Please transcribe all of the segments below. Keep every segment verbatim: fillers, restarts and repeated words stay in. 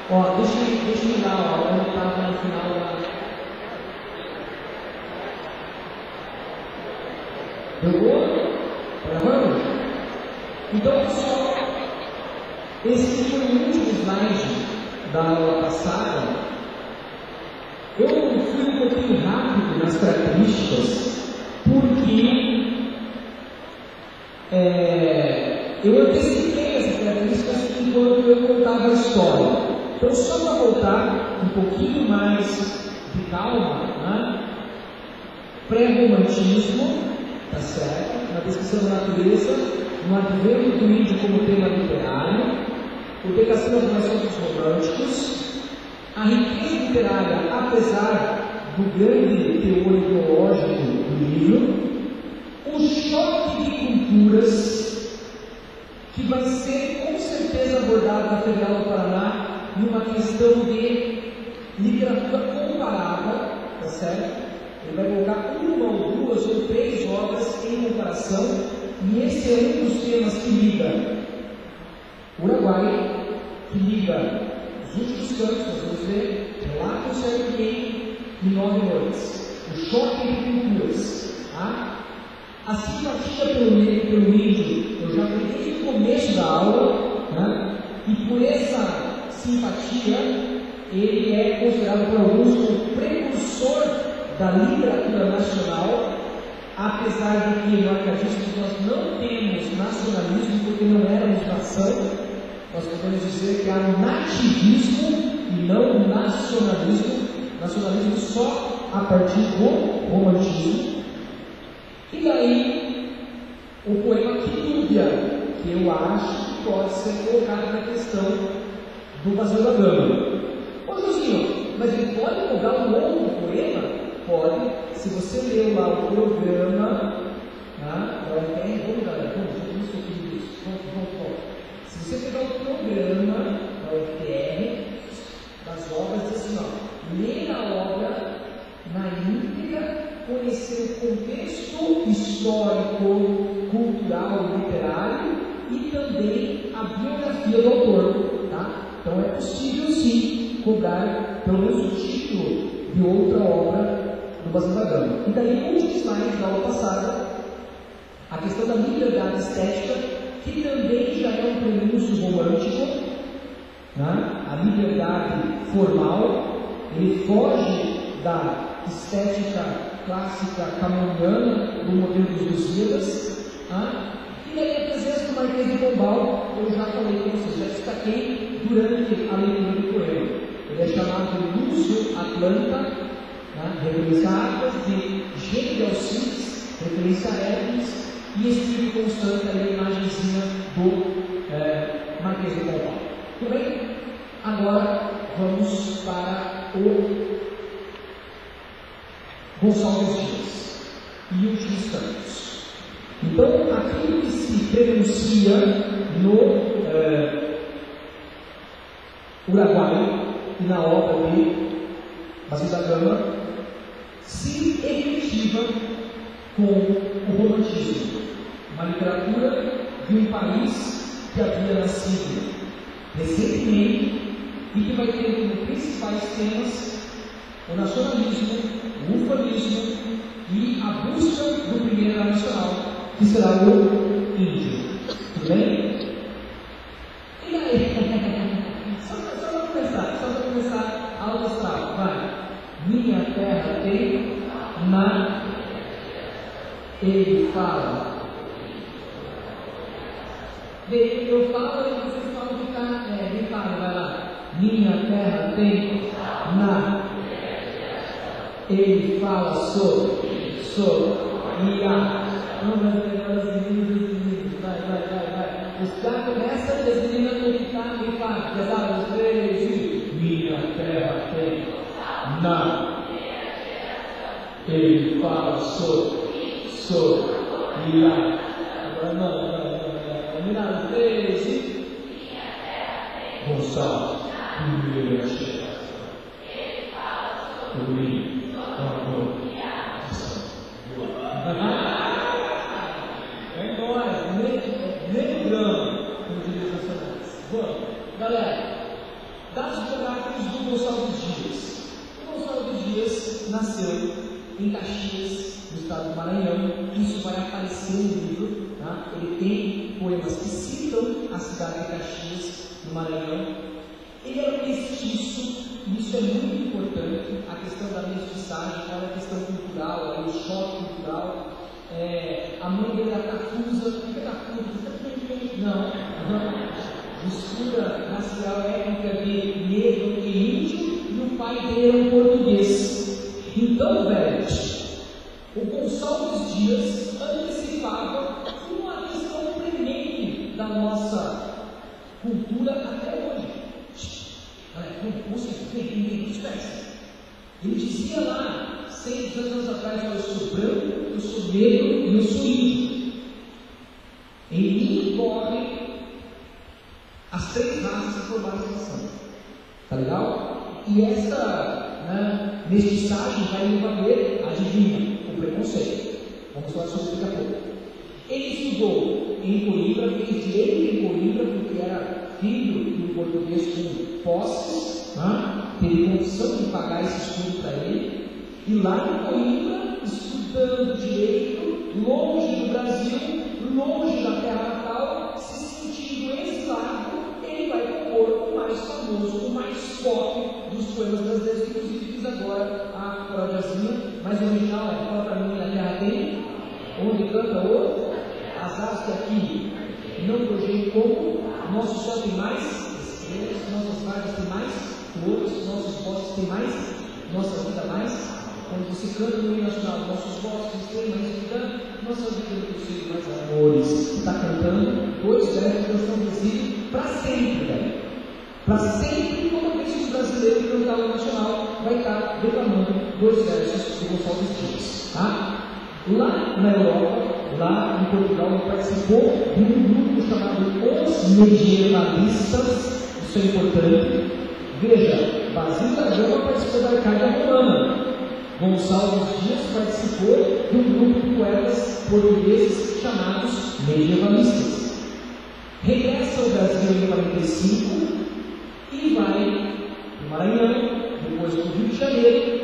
Ó, deixa, deixa eu dar, ó, eu estava no final da... Pegou? Gravando? Então, pessoal, esse foi o último slide da aula passada. Eu fui um pouquinho rápido nas características, porque é, eu antecipei essas características enquanto eu contava a história. Então, só para voltar um pouquinho mais de calma, né? Pré-romantismo, tá certo? Na descrição da natureza, no advento do índio como tema literário, o Decassino das Relações Românticos, a riqueza literária, apesar do grande teor ideológico do livro, o choque de culturas, que vai ser com certeza abordado na Federal do Paraná, numa questão de literatura comparada, tá certo? Ele vai colocar uma ou duas ou três obras em comparação, e esse é um dos temas que liga Uruguai, que liga os últimos cantos, nós vamos ver, Relato Serpiei e Nove Noites, o choque de culturas, tá? A simpatia pelo, pelo índio, eu já falei desde o começo da aula, né? E por essa simpatia, ele é considerado por alguns o precursor da literatura nacional, apesar de que no arcadismo nós não temos nacionalismo, porque não éramos nação, nós podemos dizer que há nativismo e não nacionalismo, nacionalismo só a partir do romantismo. E daí, o poema Quitúbia, que eu acho que pode ser colocado na questão do Vasco da Gama. Ô Josinho, mas ele pode colocar um outro poema? Pode. Se você leu lá o programa, tá? Agora tem, vamos galera, vamos, vamos discutir isso. Vamos, vamos, vamos. Se você pegar o programa da U F R, das obras, diz assim, ó, ler a obra na íntegra, conhecer o contexto histórico, cultural, literário e também a biografia do autor, tá? Então é possível sim cobrar pelo menos o título de outra obra do Vasco da Gama. E daí, no último slide da aula passada, a questão da liberdade estética, que também já é um prenúncio romântico, né? A liberdade formal, ele foge da estética clássica camoniana do modelo dos Lusíadas, né? E aí a presença do Marquês de Pombal, eu já falei com vocês, já destaquei durante a leitura do poema. Ele é chamado de Lúcio Atlanta, né? Referência a Atlas, de Gênio de Alcides, referência a Hermes, e Espírito Constante, ali a imagenzinha do é, Marquês de Pombal. Tudo bem? Agora vamos para o Gonçalves Dias e Últimos Cantos. Então, aquilo que se prenuncia no é, Uruguai e na obra de Vasco da Gama se efetiva com o romantismo, uma literatura de um país que havia nascido recentemente e que vai ter como principais temas o nacionalismo, o ufanismo e a busca do primeiro nacional, que será o índio. Tudo bem? E aí? Só para começar, só para começar a aula astral, vai. Minha terra tem na... Ele fala. Bem, eu falo e vocês falam que está. É, ele fala, vai lá. Minha terra tem na... Ele fala sobre, sobre, e a... Não, mas pegar os meninos e os meninos, vai, vai, vai, vai. Os caras começam a desenhar no que está e fala, pesado, os três e... Minha terra tem na... Ele fala sobre, sobre, e a... Agora não, não, não, não. Combinado, os três e... Gonçalves, primeira geração. Ele fala sobre... Vai embora, nem grama, como diria os nacionais. Vamos, galera. dados biográficos do Gonçalves Dias. O Gonçalves Dias nasceu em Caxias, no estado do Maranhão. Isso vai aparecer no livro. Tá? Ele tem poemas que citam a cidade de Caxias, no Maranhão. Ele era mestiço, e isso é muito importante, a questão da mestiçagem, a questão cultural, o choque cultural. É, a mãe dele era cafusa, fica cafusa, não, não. Mistura racial étnica de negro e índio, e o pai dele era um português. Então, velho, o Gonçalves Dias antecipava uma questão premente da nossa cultura até hoje. Ele dizia lá, seis anos atrás, eu sou branco, eu sou negro e eu sou índio. Em mim corre as três raças que formaram essa nação. Tá legal? E essa né, mestiçagem vai envolver, adivinha, o preconceito. Vamos falar sobre isso daqui a pouco. Ele estudou em Coimbra, fez direito em Coimbra, porque era filho de um português com posses, né? Teve condição de pagar esse estudo para ele. E lá em Coimbra, estudando direito, longe do Brasil, longe da terra natal, se sentindo exilado, ele vai compor o mais famoso, o mais pop dos poemas brasileiros, que inclusive fiz agora a paródiazinha, mas o original é: fala para mim, a terra tem, onde canta o, as aves que aqui não projetam como, nosso céu tem mais estrelas, nossas vagas têm mais flores, nossos bosques têm mais, nossa vida mais. Quando você canta no hino nacional, nossos bosques têm mais vida, nossa vida não possui mais amores. Você está cantando dois versos que estão vencidos para sempre, velho. Para sempre, toda vez que os brasileiros cantar o nacional, vai estar declamando dois versos do Gonçalves Dias. Tá? Lá na Europa, lá em Portugal, ele participou de um grupo chamado Os Medievalistas. Isso é importante. Veja, Basílio da Gama participou da Arcádia Romana. Gonçalves Dias participou de um grupo de poetas portugueses chamados medievalistas. Regressa ao Brasil em quarenta e cinco e vai para o Maranhão, depois para o Rio de Janeiro,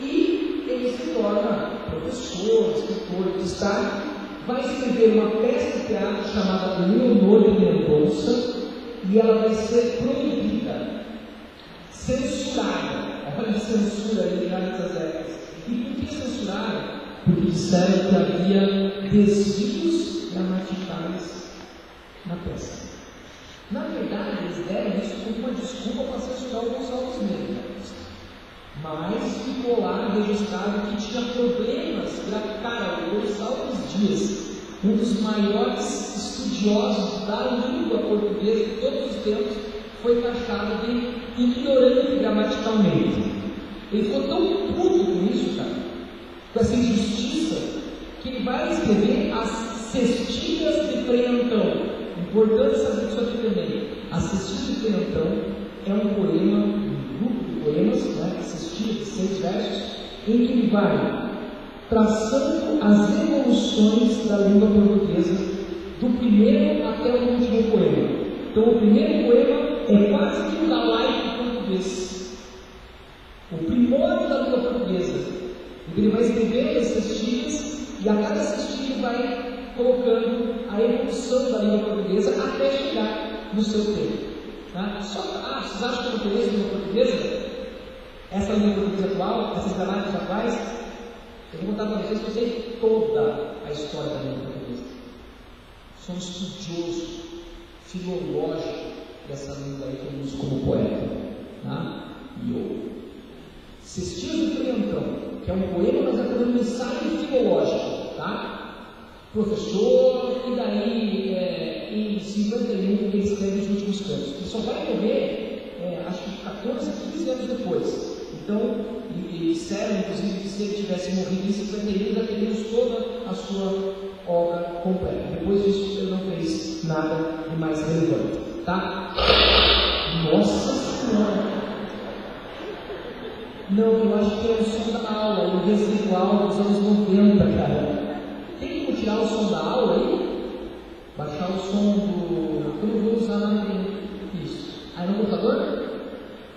e ele se torna professor, escritor de destaque. Vai escrever uma peça de teatro chamada Leonor de Mendonça, e ela vai ser proibida, censurada. Olha a censura ali nessas épocas. E por que censuraram? Porque disseram que havia desvios gramaticais na peça. Na verdade, eles deram isso como uma desculpa para censurar o Gonçalves mesmo. Mas ficou lá registrado que tinha problemas. Cara, o Gonçalves Dias, um dos maiores estudiosos da língua portuguesa de todos os tempos, foi taxado de ignorante gramaticalmente. Ele ficou tão puto com isso, cara, com essa injustiça, que ele vai escrever as Cestilhas de Frei Antão. Importante saber isso aqui também. As Cestilhas de Frei Antão é um poema, um grupo de poemas, né, Cestilhas de seis versos, em que ele vai traçando as evoluções da língua portuguesa, do primeiro até o último poema. Então, o primeiro poema é quase que um galaico português, o primórdio da língua portuguesa. Então, ele vai escrever as cestilhas, e a cada cestilha vai colocando a evolução da língua portuguesa até chegar no seu tempo. Tá? Só, ah, vocês acham que eu não conheço a língua portuguesa? Essa língua portuguesa atual, essas gramáticas atuais, eu vou contar para vocês que eu sei toda a história da língua portuguesa. Sou um estudioso, filológico dessa língua aí que eu uso como poeta. Tá? E eu. Cestilhas de Frei Antão, que é um poema, mas é um ensaio filológico. Tá? Professor, e daí é, em cinquenta e um ele escreve os últimos cantos. Ele só vai morrer, é, acho que quatorze, quinze anos depois. Então, e disseram, inclusive, que se ele tivesse morrido em cinquenta e um, já teríamos toda a sua obra completa. Depois disso, ele não fez nada de mais relevante. Tá? Nossa Senhora! Não, eu acho que é o som da aula, o residual dos anos noventa, cara. Tem como tirar o som da aula aí? Baixar o som do... Eu não vou usar nada. Isso. Aí no computador?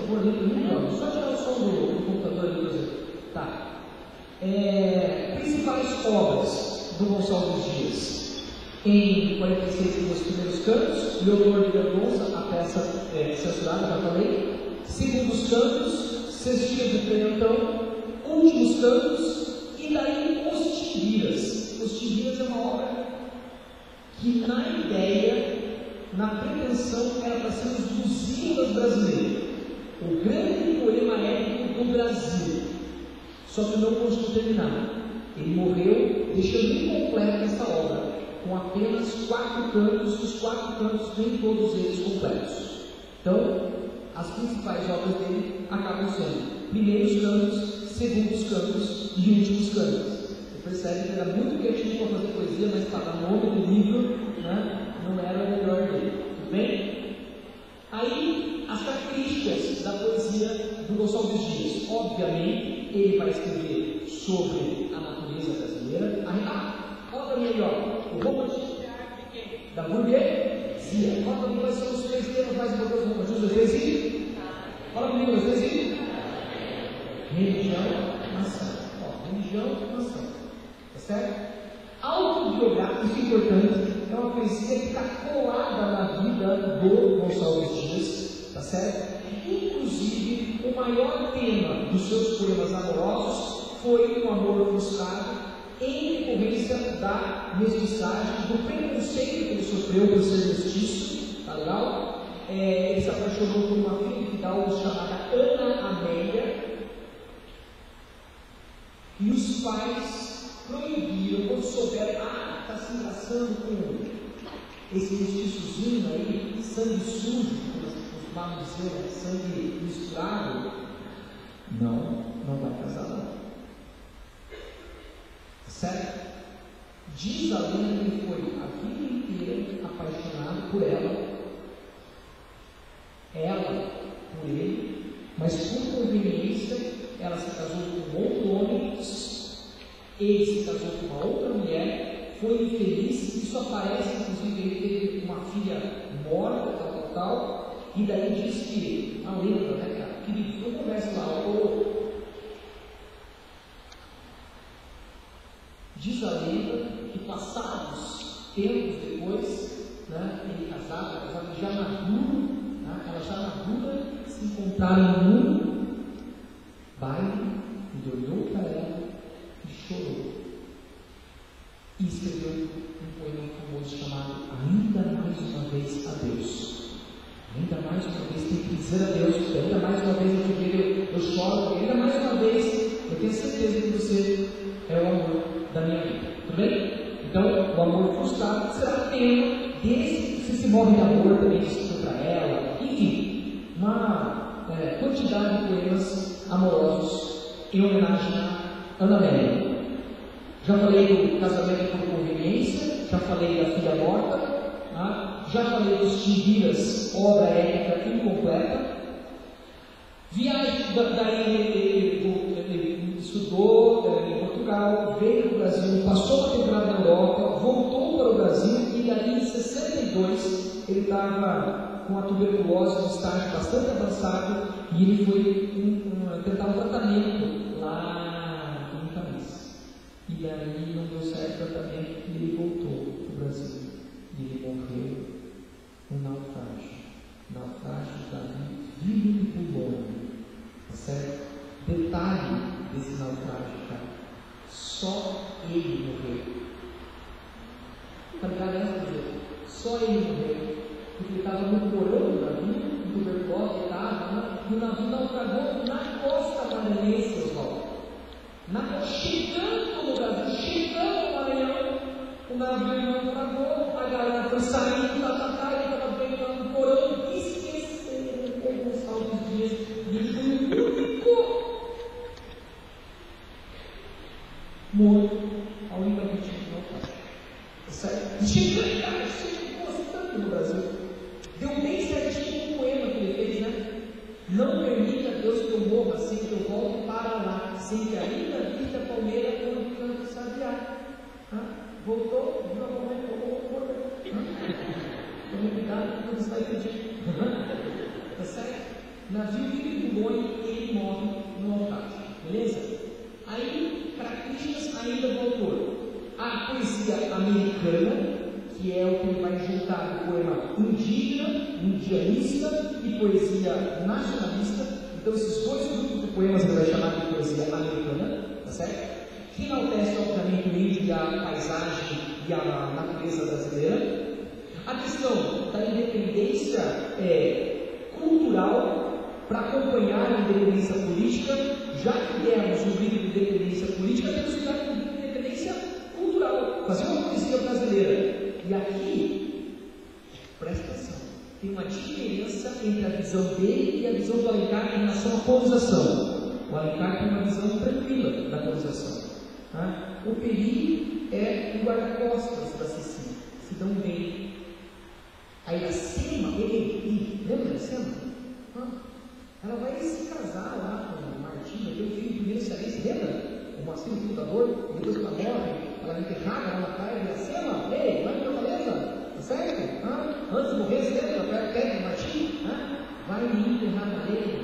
favor, ali para mim, só tirar o som do, do computador ali, por exemplo. Tá. É, principais obras do Gonçalves Dias. Em quarenta e seis, Os Primeiros Cantos, Leonor de Mendonça, a peça é, censurada, já falei. Segundos Cantos, Cestilha de Clementão, Últimos Cantos, e daí Os Timbiras. Os Timbiras é uma obra que, na ideia, na pretensão, era para ser os Lusíadas brasileiros, o grande poema épico do Brasil. Só que não conseguiu terminar. Ele morreu, deixando incompleta essa obra, com apenas quatro cantos, os quatro cantos nem todos eles completos. Então, as principais obras dele acabam sendo primeiros cantos, segundos cantos e últimos cantos. Você percebe que era muito criativo para fazer poesia, mas estava no nome do livro, né? Não era o melhor dele. Tudo bem? Aí, as características da poesia do Gonçalves Dias. Obviamente, ele vai escrever sobre a natureza brasileira. Ah, olha para mim aí, ó, o romantismo da burguesia. Fala para mim quais são os três temas mais importantes do romantismo. Os três itens? Fala comigo, os três itens. Religião, nação. Ó, religião, nação. Tá certo? Autobiográfico, isso é importante. É uma poesia que está colada na vida do Gonçalves Dias. Tá certo? Inclusive, o maior tema dos seus poemas amorosos foi o amor frustrado, em decorrência da mestiçagem, do preconceito que ele sofreu por ser mestiço. Tá legal? É, ele se apaixonou por uma filha de Fidalgo chamada Ana Amélia, e os pais proibiram, quando souberam, ah, está se engraçando com esse mestiçozinho aí, sangue sujo, os magos diziam, sangue misturado. Não, não vai casar não. Certo? Diz a lenda que ele foi a vida inteira apaixonado por ela, ela por ele, mas por conveniência ela se casou com outro homem, ele se casou com uma outra mulher, foi infeliz. Isso aparece, inclusive, ele teve uma filha morta, tal, tal, tal, e daí diz que, a lenda, né, cara, que ele foi conversa lá, ou diz a lenda que passados tempos depois, né, ele casado, casado já maduro, né, ela já madura, se encontraram num baile, ele olhou para ela e chorou. E escreveu um poema famoso chamado Ainda Mais Uma Vez a Deus. Ainda mais uma vez tem que dizer a Deus, ainda mais uma vez eu, eu, eu choro, ainda mais uma vez eu tenho certeza que você é o amor da minha vida. Tudo bem? Então, o amor frustrado será tema desse, se se morre de amor também escrito para ela, enfim, uma é, quantidade de poemas amorosos em homenagem a Ana Amélia. Já falei do casamento por conveniência, já falei da filha morta, tá? Já falei dos Timbiras, obra épica incompleta. Viagem, daí ele, ele, ele, ele estudou em Portugal, veio para o Brasil, passou uma temporada na Europa, voltou para o Brasil e daí em sessenta e dois ele estava com a tuberculose, um estágio bastante avançado, e ele foi um, um, tentar um tratamento lá em Paris. E aí não deu certo o tratamento e ele voltou para o Brasil. E ele morreu no naufrágio. Naufrágio da Ville de Boulogne. Tá certo? Detalhe desse naufrágio, cara. Só ele morreu. Tá ligado? Só ele morreu. Porque ele estava no porão do navio, o tuberculose estava, e o navio naufragou na costa maranhense, Oswaldo. Na, chegando no Brasil, chegando no Maranhão, o navio naufragou, a galera foi saindo da batalha, estava vendo lá no porão, esqueceram o Gonçalves Dias, e ficou morto, a única vítima de naufrágio. Certo? Chegando, cara, chegou tanto no Brasil. Deu bem certinho um poema que ele fez, né? Não permita, Deus, que eu morra, sem que eu volte para lá, sem que ainda vista a palmeira quando canto sabiá. Voltou, viu a palmeira, voltou, voltou. Tome cuidado com quando está impedindo. Tá certo? navio que ele pulou e ele morre no naufrágio, beleza? Aí, características ainda do autor. A poesia americana, que é o que ele vai juntar do poema indígena, indianista e poesia nacionalista. Então, esses dois grupos de poemas ele vai chamar de poesia americana, tá certo? Que enaltece, obviamente, o índio, a paisagem e a natureza brasileira. A questão da independência é, cultural para acompanhar a independência política. Já que demos um grito de independência política, temos que dar um grito de independência cultural, fazer uma poesia brasileira. E aqui, presta atenção, tem uma diferença entre a visão dele e a visão do Alencar em relação à colonização. O Alencar tem uma visão tranquila da colonização. Tá? O Peri é o guarda-costas da Cecília, se dão bem. A Iracema, ele, lembra da Iracema? Ah, ela vai se casar lá com o Martim, vai ter um filho primeiro cearense, lembra? O Marcinho, o fundador, depois que ela morre, ela é enterrada lá na praia de Iracema. Ei, vai em Fortaleza, tá certo? Ah, antes de morrer, você lembra? Perto perto do Martim? Ah, vai me enterrar na areia.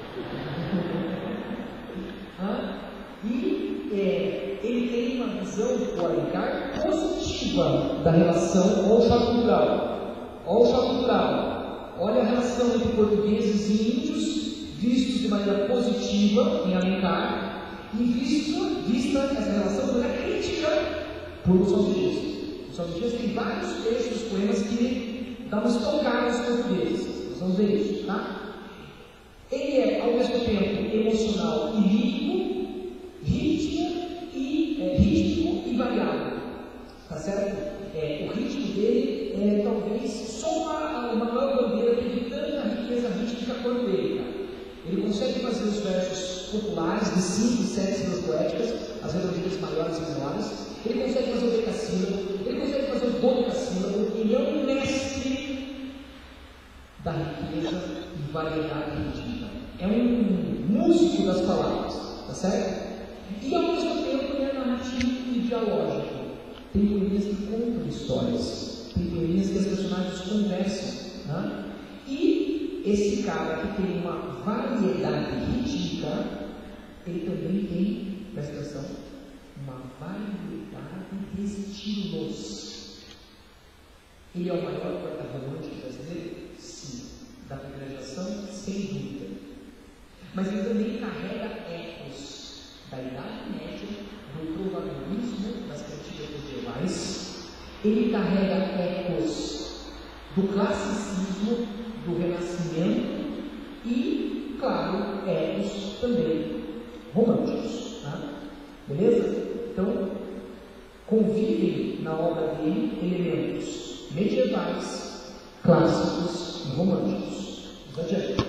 ah, e é, ele tem uma visão, o Alencar, positiva da relação ao choque cultural. Olha o choque cultural. Olha a relação entre portugueses e índios, vistos de maneira positiva em Alencar, e visto, vista essa relação de maneira crítica por Gonçalves Dias. Gonçalves Dias tem vários textos dos poemas que dão umas tocadas aos portugueses. Nós vamos ver isso, tá? Ele é, ao mesmo tempo, emocional e lírico, ritmo e, é, ritmo e variável. Tá certo? É, o ritmo dele é talvez só uma, uma maior bandeira de tanta riqueza rítmica quanto ele, cara. Ele consegue fazer os versos populares de cinco e sete sílabas poéticas, as redondezas maiores e menores. Ele consegue fazer o decassílabo, ele consegue fazer o dodecassílabo. Ele é um mestre da riqueza e variedade rítmica. É um músico das palavras, tá certo? E ao mesmo tempo ele é narrativo e dialógico. Tem poemias que contam histórias, tem poemias que as personagens conversam, né? E esse cara que tem uma variedade rítmica, ele também tem, presta atenção, uma variedade de estilos. Ele é o maior poeta romântico brasileiro? Sim. Da primeira geração? Sem dúvida. Mas ele também carrega ecos da Idade Média, do provabilismo das cantigas medievais. Ele carrega ecos do classicismo, do renascimento e, claro, ecos também românticos, tá? Beleza? Então, convivem na obra dele elementos medievais, clássicos e românticos. Vamos adiante.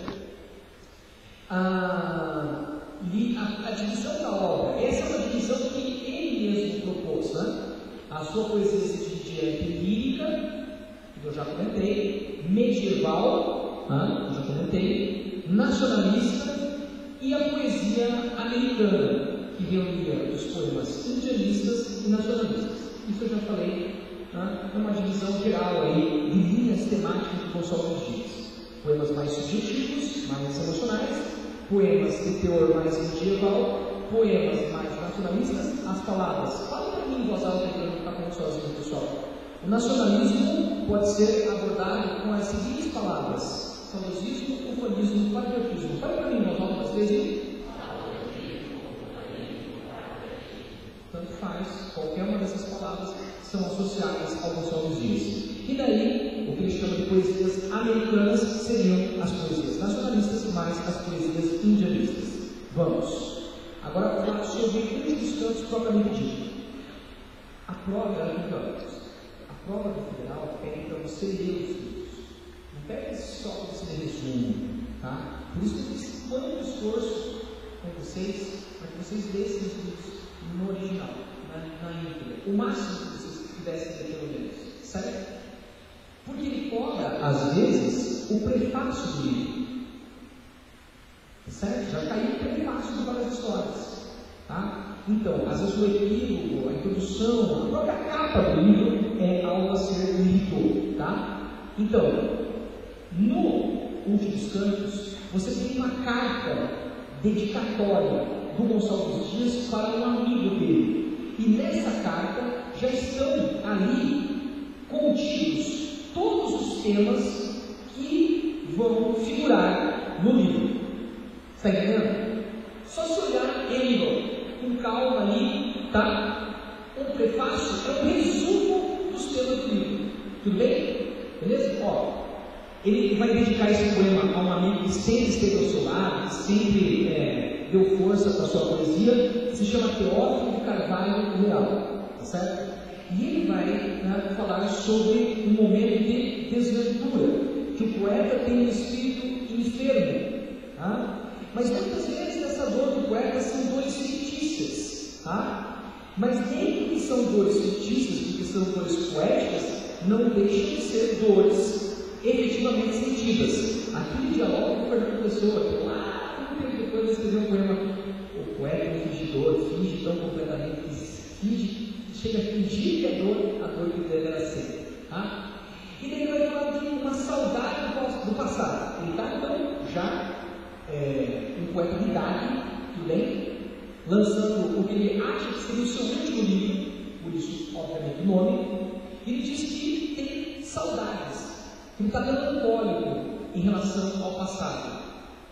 Ah, A, a divisão da obra, essa é uma divisão que ele mesmo propôs, né? A sua poesia se divide entre lírica, que eu já comentei, medieval, né? Eu já comentei, nacionalista e a poesia americana, que reunia os poemas indianistas e nacionalistas. Isso eu já falei, né? É uma divisão geral aí de linhas temáticas de Gonçalves Dias. Poemas mais subjetivos, mais emocionais, poemas de teor mais medieval, poemas mais nacionalistas. As palavras, fala para mim em voz alta, que eu não estou falando sozinho, pessoal. O nacionalismo pode ser abordado com as seguintes palavras: saudosismo, ufanismo, patriotismo. Fala para mim em voz alta, às vezes. Tanto faz, qualquer uma dessas palavras são associadas ao Gonçalves Dias. E daí, o que ele chama de poesias americanas seriam as poesias nacionalistas mais as poesias indianistas. Vamos. Agora falar sobre um dos cantos propriamente dito. A prova era de cantos. A prova do federal pede para você ler os livros. Não pede só para você ler resumo, tá? Por isso que eu fiz quanto esforço com vocês, para que vocês lessem os livros no original, na, na íntegra. O máximo que vocês pudessem ler pelo menos. Certo? Porque ele cobra, às vezes, o prefácio do livro. Certo? Já caiu o prefácio de várias histórias. Tá? Então, às vezes o epílogo, a introdução, a própria capa do livro é algo a ser lido. Tá? Então, no Últimos Cantos, você tem uma carta dedicatória do Gonçalves Dias para um amigo dele. E nessa carta já estão ali contidos todos os temas que vão figurar no livro. Está entendendo? Só se olhar ele com calma ali, tá? O prefácio é um resumo dos temas do livro. Tudo bem? Beleza? Ó, ele vai dedicar esse poema a um amigo que sempre esteve ao seu lado, que sempre é, deu força para a sua poesia, que se chama Teófilo de Carvalho Leal, tá certo? E ele vai, né, falar sobre um momento de desventura, que o poeta tem um espírito enfermo, tá? Mas muitas vezes essa dor do poeta são dores fictícias, tá? Mas nem que são dores fictícias, porque são dores poéticas, não deixam de ser dores efetivamente sentidas. Aquele diálogo com o Fernando Pessoa, que lá no tempo depois escreveu um poema, o poeta é um fingidor, finge tão completamente, finge, chega a fingir que é dor, a dor que deve era ser. Tá? E daí ele vai falar de uma saudade do passado. Ele está então já é, um poeta de idade, tudo bem? Lançando o que ele acha que seria o seu último livro, por isso, obviamente, o nome. E ele diz que tem saudades, que ele está melancólico em relação ao passado,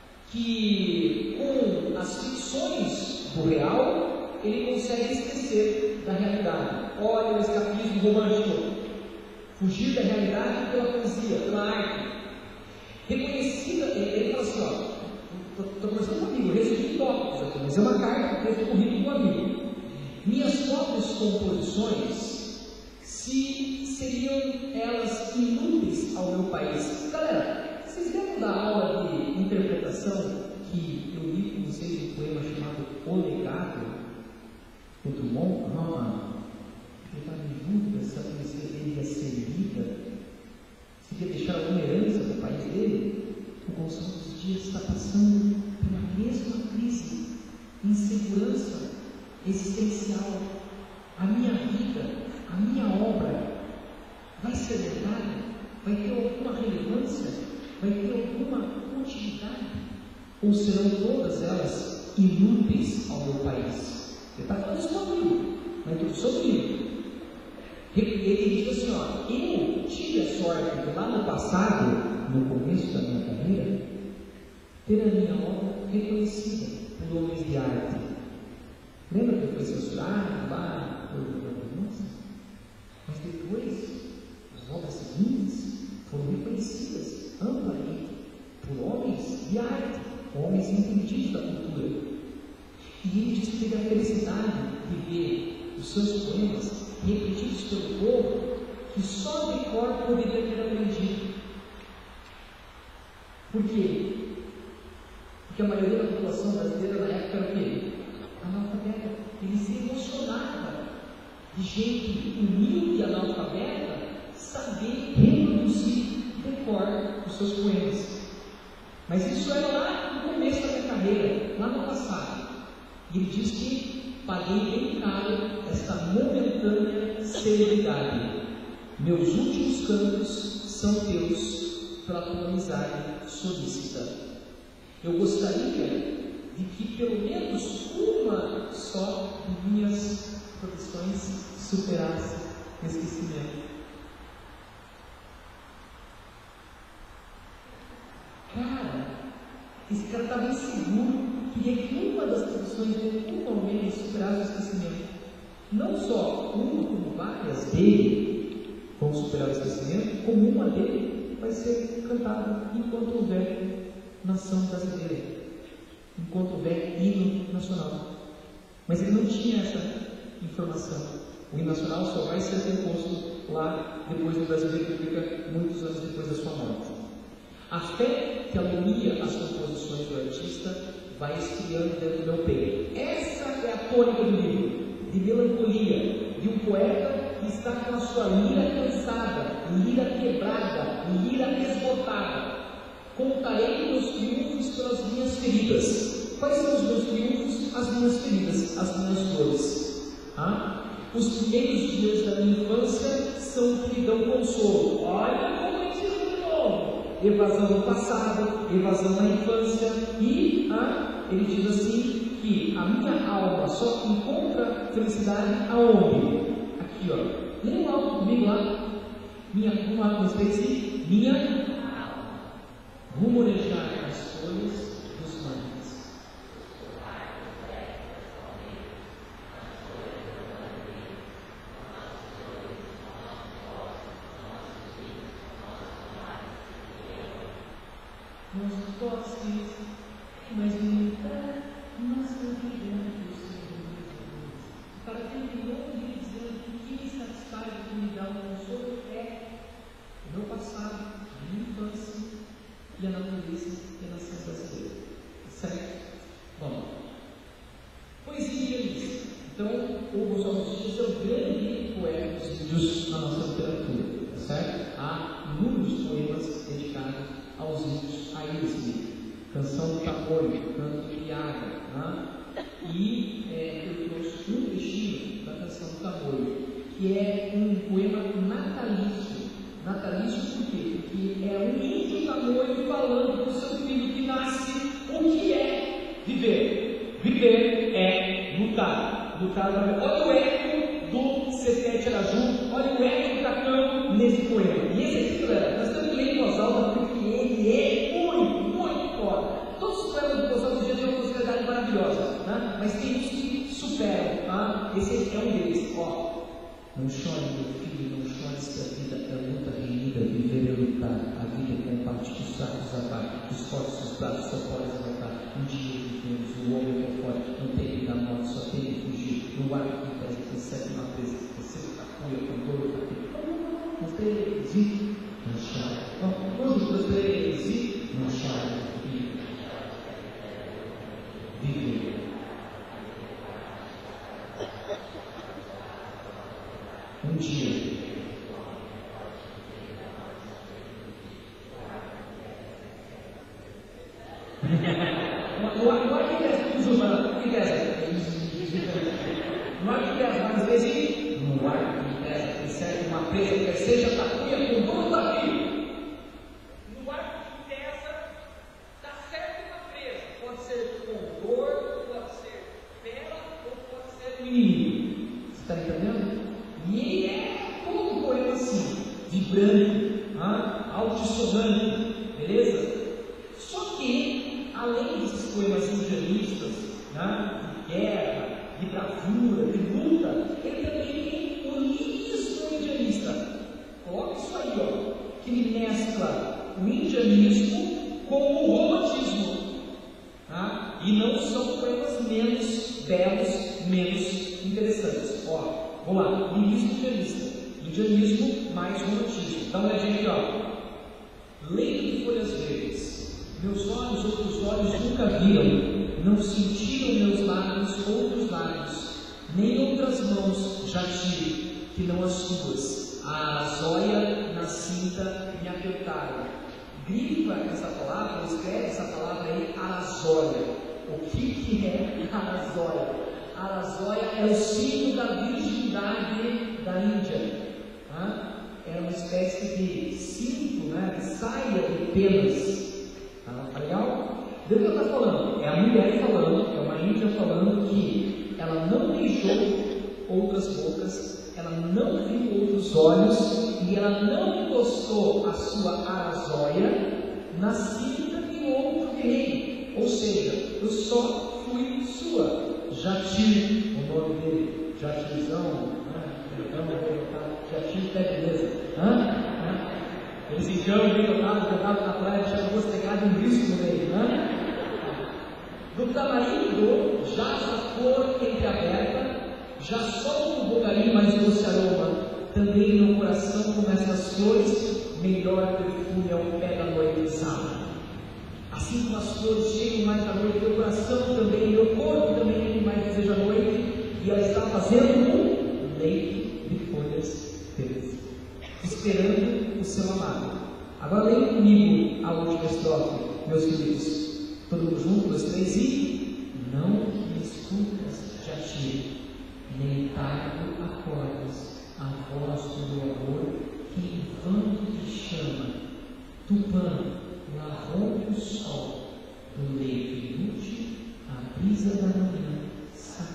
que com as ficções do real, ele consegue esquecer da realidade. Olha o escapismo romântico, fugir da realidade pela poesia, pela arte. Reconhecida, ele fala assim, ó, estou conversando com um amigo, recebi tópicos aqui, mas é uma carta que eu estou corrido com um amigo. Minhas próprias composições, se seriam elas inúteis ao meu país. Galera, vocês lembram da aula de interpretação que eu li com vocês um poema chamado O Legado, do Drummond? Ah, eu estava em dúvida se a poesia dele ia ser lida, se ia deixar alguma herança para o país dele. O Gonçalves Dias está passando pela mesma crise, insegurança existencial. A minha vida, a minha obra vai ser lembrada? Vai ter alguma relevância? Vai ter alguma utilidade? Ou serão todas elas inúteis ao meu país? Ele está falando isso comigo, na introdução do livro. Ele, ele diz assim, ó, eu tive a sorte de lá no passado, no começo da minha carreira, ter a minha obra reconhecida por homens de arte. Lembra que foi censurado lá por governança? Mas depois, as obras seguintes foram reconhecidas amplamente por homens de arte, homens entendidos da cultura. E ele diz que teve a felicidade de ver os seus poemas repetidos pelo povo, que só de cor poderia ter aprendido. Por quê? Porque a maioria da população brasileira na época era o quê? Analfabeta. Ele se emocionava de gente humilde e analfabeta saber reproduzir de cor os seus poemas. Mas isso era lá no começo da minha carreira, lá no passado. E ele diz que paguei bem caro esta momentânea celebridade. Meus últimos cantos são teus pela tua amizade solícita. Eu gostaria de que pelo menos uma só de minhas produções superasse o esquecimento. Cara, esse cara estava inseguro, queria que uma das produções dele, uma ao menos, superasse o esquecimento. Não só uma, como várias dele vão superar o esquecimento, como uma dele vai ser cantada enquanto houver nação brasileira, enquanto houver hino nacional. Mas ele não tinha essa informação. O hino nacional só vai ser composto lá depois do Brasil República, muitos anos depois da sua morte. A fé que alunia as composições do artista vai esfriando dentro do meu peito. Essa é a tônica do livro, de melancolia, de um poeta que está com a sua lira cansada, lira quebrada, lira esgotada. Contarei meus triunfos pelas minhas feridas. Quais são os meus triunfos? As minhas feridas, as minhas dores. Ah? Os primeiros dias da minha infância são o que me dão consolo. Olha como eu digo de novo. evasão no passado, evasão na infância, e ah, ele diz assim, que a minha alma só encontra felicidade aonde? Aqui, ó. Leia alto comigo lá. Minha, vamos lá, vamos ver se minha alma rumorejar as folhas dos mares. Nos bosques, mas militar, nós não vivemos o Senhor. Para terminou de dizer que o que me satisfaz, o que me dá um consolo é o meu passado, a minha infância e a natureza e a nação brasileira. Certo? Bom, poesia diz. Então, o Gonçalo Dias é o grande poeta dos índios na nossa literatura. Certo? Há inúmeros poemas dedicados aos índios, a eles mesmos. Canção do Tamoio, Canto do Iaga, né? E é, eu trouxe um trechinho da Canção do Tamoio, que é um poema natalício. Natalício por quê? Porque é um índio tamoio falando para o seu filho que nasce o que é viver. Viver é lutar. Lutar para ver. Olha o eco do Setete Araju, olha o eco do Tacão nesse poema. E esse aqui, galera, nós estamos lendo em voz alta porque ele é muito, muito foda. Todos os poemas do Gonçalo Dias têm uma musicalidade maravilhosa, né? Mas tem uns que superam. Tá? Esse é um deles. Ó. Não chore, meu filho, não chore, se a vida é luta renhida, viver é lutar, a vida é combate, os fracos abaixo, os fortes os braços só podem levantar. Um dia vivemos, o homem é forte, não tem que dar morte, só tem que fugir. No ar que pesa, recebe uma presa, recebe tacuia, com dor, tacuia. Os três e não chore. Vamos os três e não chore, meu filho. Viver. Um dia. No arquiteto, no arquiteto, no arquiteto, às vezes, no arquiteto, insere uma presa que seja tacuia com todo o Davi. No arquiteto, está certo uma presa, pode ser com dor, pode ser fera ou pode ser menino. Você está entendendo? E ele é todo um poema assim, vibrante, ah, altissonante, beleza? Só que, além desses poemas indianistas, né, de guerra, de bravura, de luta, ele também tem o lirismo indianista. Coloca isso aí, ó, que ele mescla o indianismo com o romantismo. Tá? E não são poemas menos belos, menos interessantes. Ó, vamos lá, lirismo indianista, indianismo mais romantismo. Dá uma olhadinha aqui, ó. Leito de folhas verdes, meus olhos outros olhos nunca viram, não sentiram meus lábios outros lábios, nem outras mãos já tive, que não as tuas. A zóia na cinta me apertaram. Grifa essa palavra, escreve essa palavra aí, arazóia. O que, que é arazóia? Arazóia é o símbolo da virgindade da Índia. Tá? É uma espécie de cinto, né, de saia de penas. Tá legal? Do que ela está falando? É a mulher falando, é uma índia falando que ela não beijou outras bocas, ela não viu outros olhos e ela não encostou a sua arazóia na cinta de outro rei. Ou seja, eu só fui sua. Jatir, o nome dele, Jatirzão, né? Jatir pé de beleza. Eles enfiam bem lotado, jogavam na praia, deixavam duas pegadas e um risco no meio. Né? Do tamarindo, jaz a flor entreaberta, já solta o bocarim mais doce aroma, também no coração como essas flores, melhor perfume ao pé da noite sábado. Assim como as flores chegam mais à noite, meu coração também, meu corpo também ele mais deseja a noite, e ela está fazendo um leito de folhas verdes, esperando o seu amado. Agora leia comigo a última estrofe, meus queridos. Todo mundo junto, dois, três e não me escutas, Jatir, nem tardo acordas a voz do meu amor que em vão te chama. Tupã, lá rompe o sol, do leito inútil, a brisa da manhã sai.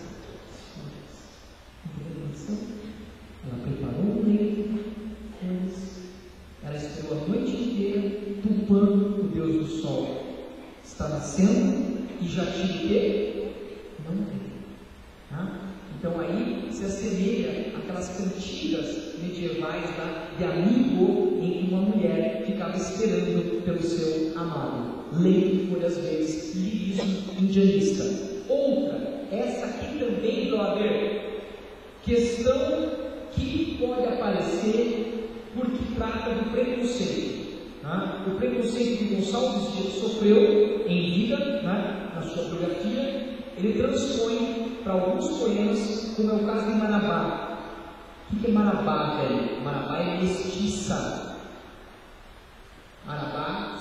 Ela preparou o leito, ela esperou a noite inteira. Tupã, o deus do sol, está nascendo e já tinha o quê? Não tem. Tá? Então aí se assemelha àquelas cantigas medievais da, de amigo, em que uma mulher ficava esperando pelo seu amado. Leito de folhas verdes, lirismo indianista. Outra, essa aqui também, brother, questão que pode aparecer porque trata do preconceito. Tá? O preconceito que Gonçalves Dias sofreu em vida, né, na sua biografia, ele transpõe para alguns poemas, como é o caso de Marabá. O que é Marabá, velho? Marabá é mestiça. Marabá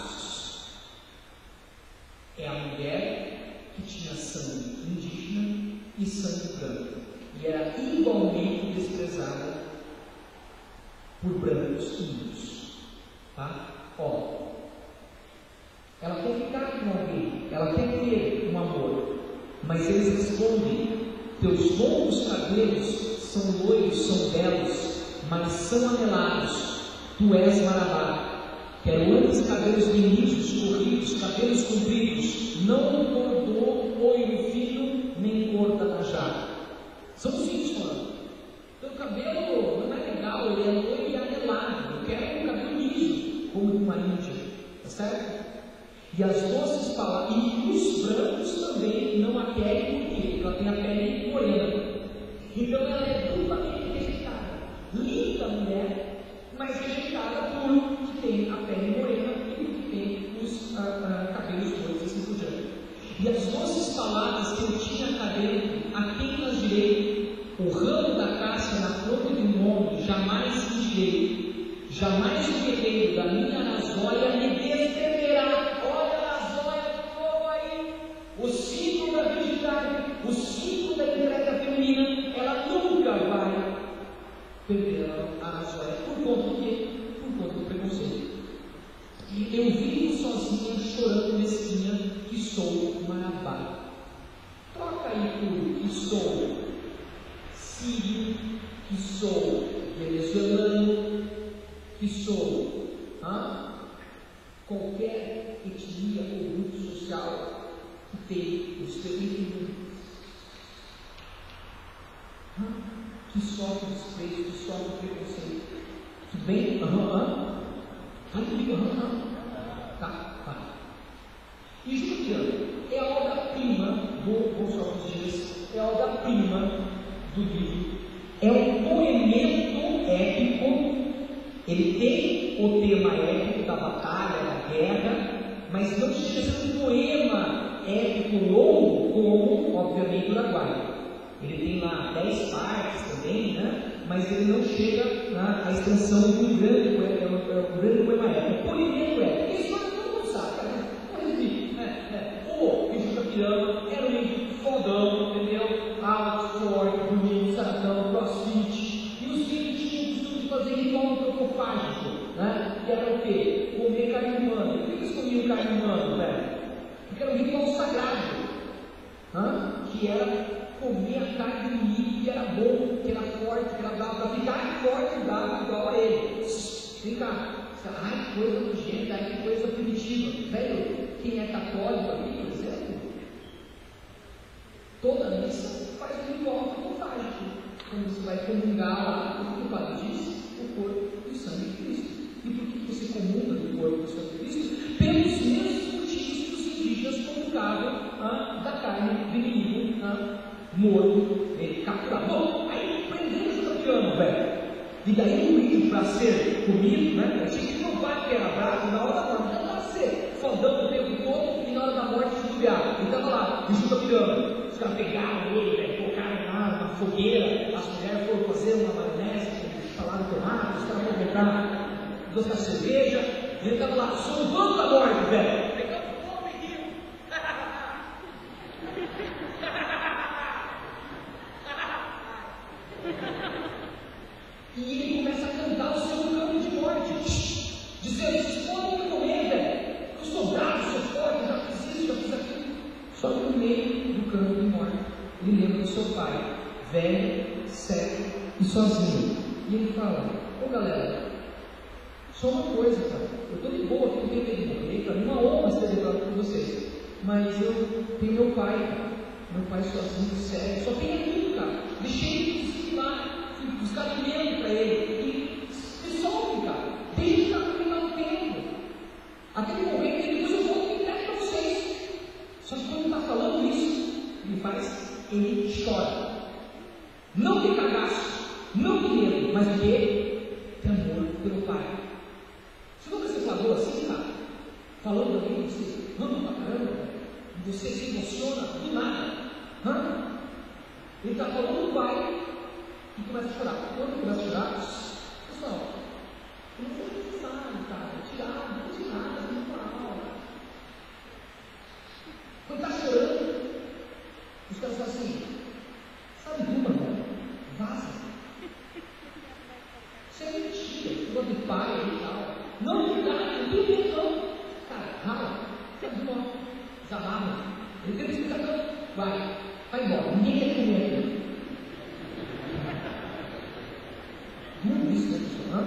é a mulher que tinha sangue indígena e sangue branco, e era igualmente desprezada por brancos e índios. Tá? Ó, ela quer ficar com alguém, ela quer ter um amor, mas eles respondem: teus longos cabelos são loiros, são belos, mas são anelados. Tu és Marabá. Quero antes cabelos bonitos, corridos, cabelos compridos, não bordou, oiro fino, nem cor da tajá. São os índios falando. Teu cabelo não é legal, ele é loiro e anelado. Eu quero um cabelo liso, como de uma índia. Tá certo? E as doces palavras, e os brancos também não a querem, porque ela tem a pele morena. Então ela é duplamente rejeitada. Linda mulher, mas rejeitada por que tem a pele morena e porque tem os ah, ah, cabelos loiros, assim por diante. E as doces palavras que eu tinha cá dentro, a quem nas direi, o ramo da caça na flor de um nome, jamais fingirei, jamais o guerreiro da minha Anazóia me desdeverá. Olha a Anazóia de novo aí, o símbolo da virgindade, o símbolo da entrega feminina, ela nunca vai perder a Anazóia. Por conta do quê? Por conta do preconceito. E eu vivo sozinha, chorando mesquinha, que sou Marabá. Troca aí por que sou sírio, que sou venezuelano, que sou ah, qualquer etnia ou grupo social que tem os seus ah, que sofre desprezo, que sofre preconceito. Tudo bem? Aham, aham. Vai comigo, aham, aham. Tá, tá. E Juliano é a obra-prima do Gonçalves Dias, é a obra-prima do livro. É um poemento épico. Ele tem o tema épico da batalha, da guerra, mas não chega a ser um poema épico longo, como, obviamente, o Uruguai. Ele tem lá dez partes também, né? Mas ele não chega né, à extensão de um grande poema, um grande poema épico. Poemento épico. Isso todo mundo sabe, né? Vou resumir, né? É. O Bicho Capirama era um índio fodão, entendeu? Alto, forte, bonito, saradão, crossfit. E os índios tinham o costume de fazer ritual antropofágico, né? Que era o quê? Comer carne humana. Por que eles comiam carne humana, velho? Porque era um ritual sagrado, né? Que era comer a carne do inimigo, que era bom, que era forte, que era bravo, para ficar forte e bravo igual a ele. Vem cá. Ai, que coisa nojenta, ai, que coisa primitiva. Velho, quem é católico aqui, por exemplo, toda missa faz um ritual antropofágico. Quando você vai comungar lá, o que o padre diz? O corpo e o sangue de Cristo. E por que você comunga do corpo e do sangue de Cristo? Pelos mesmos motivos que os indígenas comungavam ah, da carne do inimigo ah, morto, ele capturado. Bom, aí prendemos o campeão, velho. E daí o índio, para ser comido, né? Tinha que provar que era bravo na hora da morte. Não para ser fodão o tempo todo e na hora da morte titubear. Ele estava lá, o Juca Pirama. Os caras pegaram ele, velho, colocaram lá na fogueira. As mulheres foram fazer uma maionese, falaram tomate, os caras foram comprar duas caixas de cerveja. E ele estava lá, soltando da morte, velho. Pegando fogo e rindo. E ele começa a cantar o seu canto de morte, dizendo: vocês podem me comer, meio do campo de morte, ele lembra do seu pai, velho, cego e sozinho. E ele fala: ô galera, só uma coisa, cara, eu estou de boa aqui, não tenho medo de morrer, para mim é uma honra ser lembrado por vocês, mas eu tenho meu pai, cara, meu pai sozinho, cego, só tem aquilo, cara, deixei ele disciplinar, buscar alimento para ele, e se solve, cara, deixa eu ficar um tempo, até que morrer, e depois eu vou tentar para vocês. Só que quando ele está falando isso, ele faz, ele chora, não de cagaço, não de medo, mas de amor pelo pai. Você nunca se falou assim, cara? Falando alguém, você ama pra caramba, você se emociona do nada. Hã? Ele está falando do pai e começa a chorar. Quando ele começa a chorar, pessoal, eu não vou necessário, cara, tirar, não vou tirar, não vou falar. Quando está chorando, os caras falam assim: sabe uma, mano? Vaza. Isso é mentira, negócio de pai e tal. Não é verdade, não tem intenção. Cara, rala, fica de volta, desamarra. Ele teve explicação, vai, vai embora, ninguém quer comer aqui. Muito isso, né, pessoal?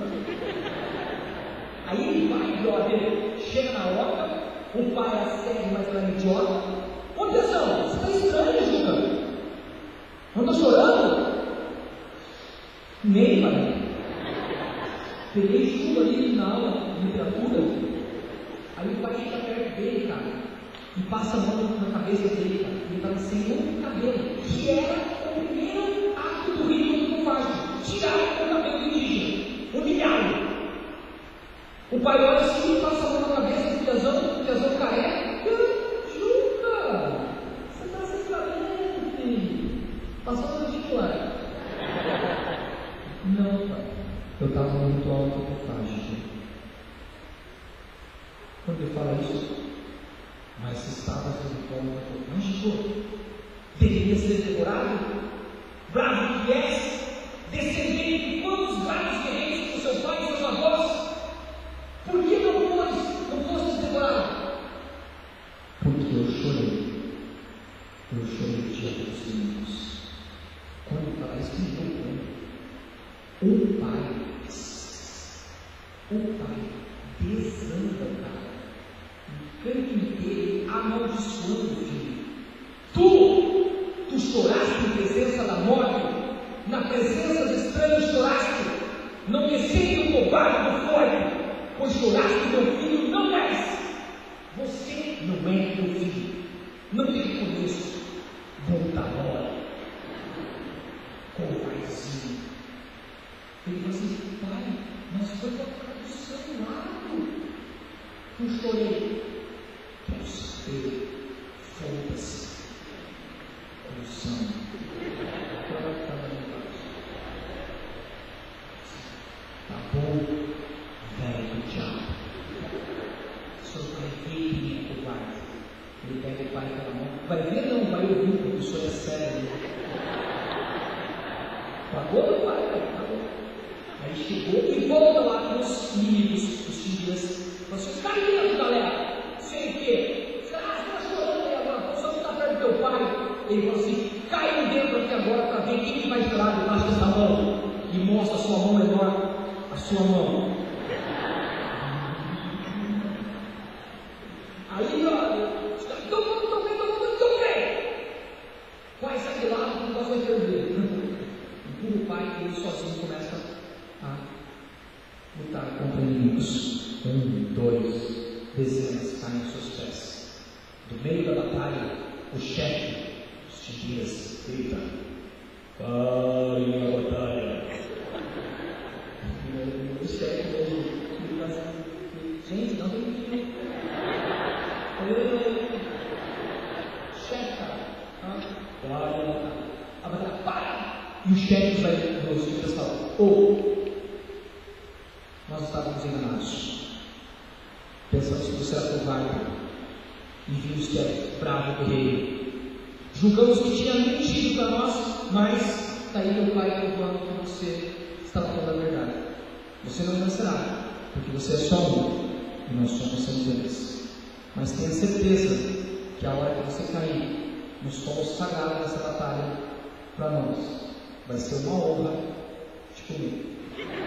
Aí ele vai, brother, chega na hora, o pai é sério, mas ela é idiota. Ô, atenção, você está estranho, Juca? Não estou chorando? Nem, pai. Peguei chuva ali na aula de literatura, aí o pai fica perto dele, cara, e passa a mão na cabeça dele, cara, ele estava sem um cabelo, que era o primeiro ato do rito do faz, tirar o cabelo indígena, humilhá-lo. O pai olha assim, passa a mão na cabeça do tesão, do tesão careca, Juca, você está se estragando, filho, passou no vestibular. Não, pai. Eu estava muito autopotagem. Quando ele fala isso, mas se estava fazendo forma, mas Chico, deveria ser devorado? Bravo que és, descendente de quantos bravos guerreiros com seu pai e seus avós? Por que não foste, não foste devorado? Porque eu chorei. Eu chorei diante dos inimigos. Quando ele fala isso, ele não o pai, o pai desanda, cara, o canto inteiro amaldiçoando o filho. Tu, tu choraste em presença da morte, na presença dos estranhos choraste, não me sente o covarde do forte, pois choraste meu filho não és. Você não é meu filho, não te conheço, volta agora, covardezinho. Ele falou assim: pai, mas foi por causa do seu lado. Eu chorei. Você, foda-se. Coração. Tá bom, velho do diabo. O senhor vai ver quem é covarde. Ele pega o pai pela mão. Vai ver não, vai ouvir, porque o senhor é sério. Pagou meu pai, pagou. Aí chegou e volta lá com os inimigos, os tiras. Vocês caíram, galera. Sei o quê? Ah, você está chorando aí agora. Só que está perto do teu pai. Ele falou assim: cai dentro aqui agora para ver quem que vai chorar debaixo dessa mão. E mostra a sua mão menor, a sua mão. Aí, olha, todo mundo está vendo, todo mundo está vendo. Vai sair de lá, o negócio vai perder. E o pai, ele sozinho começa a lutar contra inimigos. Um, dois, dezenas caem aos seus pés. Do meio da batalha, o chefe, os tibias, grita: parem a batalha. O chefe grita assim: gente, não tem fio. Chefe, cara, para a batalha, para. E o chefe vai nos tibias e fala: ô, nós estávamos enganados. Pensamos que você era covarde e vimos que era bravo guerreiro. Julgamos que tinha mentido para nós, mas está aí meu pai provando que você estava falando a verdade. Você não vencerá, porque você é só um e nós somos centenas. Mas tenha certeza que a hora que você cair, no sol sagrado dessa batalha para nós. Vai ser uma honra te comer.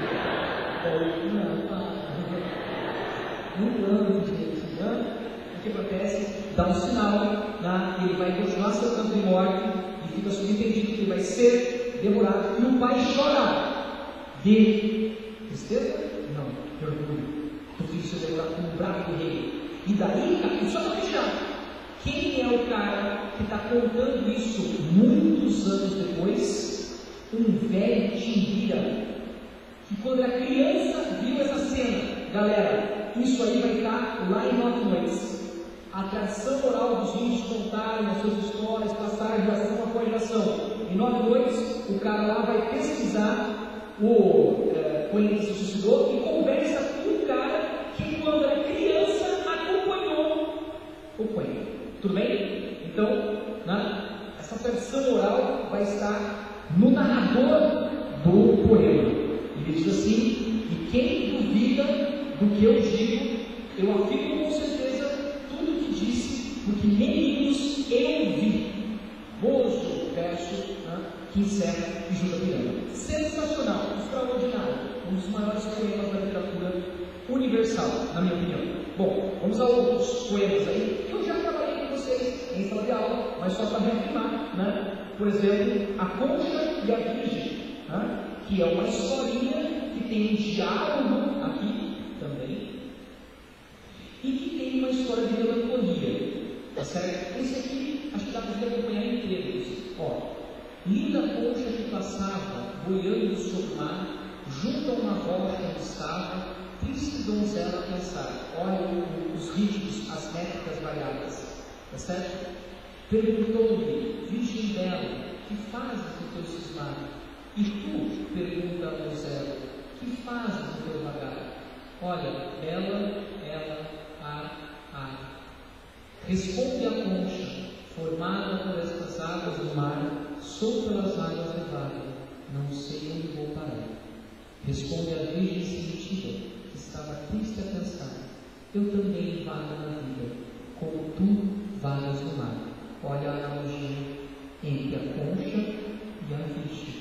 Um ano de né? O que acontece? Dá um sinal, né? Ele vai continuar seu campo de morte e fica subentendido que ele vai ser demorado. E o pai chora de tristeza? Não, de orgulho. O filho ser demorado como um bravo rei. E daí, cara, só para fechar, quem é o cara que está contando isso muitos anos depois? Um velho Timbira, que quando era criança viu essa cena. Galera, isso aí vai estar lá em Nove Noites. A tradição oral dos índios contarem as suas histórias, passarem de geração após geração. Em Nove Noites, o cara lá vai pesquisar o é, Coen que se suicidou e conversa com um cara que quando era criança acompanhou o Coen. Tudo bem? Então, né, essa versão oral vai estar no narrador do poema. Ele diz assim: e quem duvida do que eu digo, eu afirmo com certeza tudo que disse, porque meninos eu vi. Bozo, verso né, que encerra e Judas Piranga. Sensacional, extraordinário, um dos maiores poemas da literatura universal, na minha opinião. Bom, vamos a outros poemas aí, que eu já trabalhei com vocês em sala de aula, mas só para reafirmar, né? Por exemplo, A Concha e a Virgem, né? Que é uma historinha que tem um diálogo aqui também, e que tem uma história de melancolia, tá certo? Esse aqui, acho que dá para você acompanhar inteiro. Ó, linda concha que passava, boiando sobre o mar, junto a uma rocha onde estava, triste donzela a pensar. Olha os ritmos, as métricas variadas, tá certo? Perguntou-lhe, virgem bela, que fazes no teu cismar? E tu, pergunta a donzela, que fazes no teu vagar? Olha, ela, ela, ar, ar. Responde a concha, formada por estas águas do mar, sou pelas águas levada, não sei onde vou parar. Responde a virgem sentida, que estava triste a pensar, eu também vago na vida, como tu vagas no mar. Olha a analogia entre a concha e a virgem.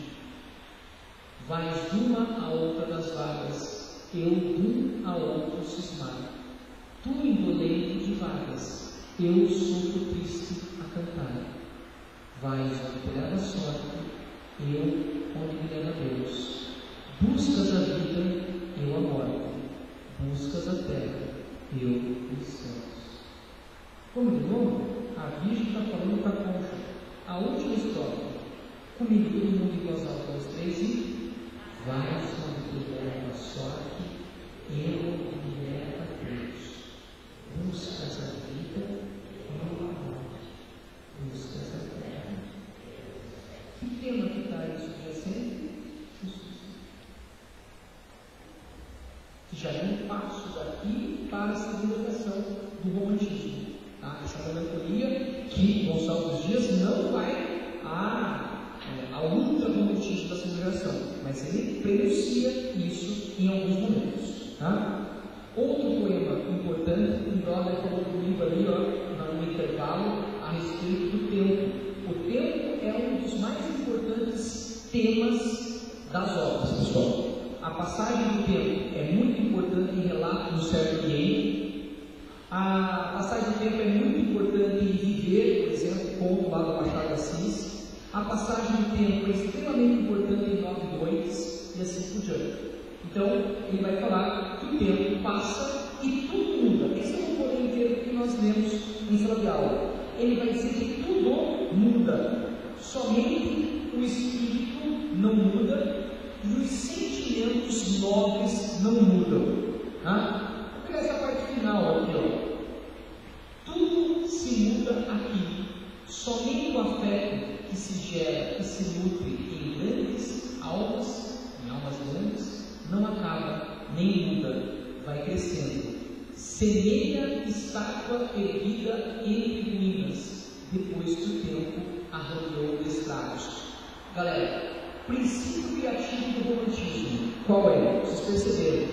Vais de uma a outra das vagas, eu de um a outro cismar. Tu indolente de vagas, eu sofro triste a cantar. Vais onde te leva a sorte, eu onde me leva Deus. Buscas a vida, eu a morte. Buscas a terra, eu os céus. Como de novo, a Virgem está falando para a concha. A última história. Comigo todo mundo em voz alta, os três e vais onde te leva a sorte, eu me leva a Deus. Buscas a vida, eu a morte. Buscas a terra. Que tema que está aí subjacente? Jesus. Já é um passo daqui para a segunda versão do romantismo. Tá? Essa melancolia que Gonçalves Dias não vai a, é, a ultra-romantismo da segunda geração, mas ele prenuncia isso em alguns momentos. Tá? Outro poema importante, o brother falou do livro ali, ó, no intervalo, a respeito do tempo. O tempo é um dos mais importantes temas das obras, pessoal. A passagem do tempo é muito importante em relato do certo oriente. A passagem do tempo é muito importante em Viver, por exemplo, conto lá do Machado de Assis. A passagem do tempo é extremamente importante em Nove Noites e assim por diante. Então, ele vai falar que o tempo passa e tudo muda. Esse é o porém inteiro que nós lemos em sala de aula. Ele vai dizer que tudo muda, somente o espírito não muda e os sentimentos nobres não mudam. Tá? Vou pegar essa parte final aqui, ó. Tudo se muda aqui, somente o afeto que se gera, que se nutre em grandes almas, em almas grandes, não acaba nem muda, vai crescendo. Semeia estátua erguida entre ruínas, depois que o tempo arranhou estragos. Galera, princípio criativo do romantismo, qual é? Vocês perceberam?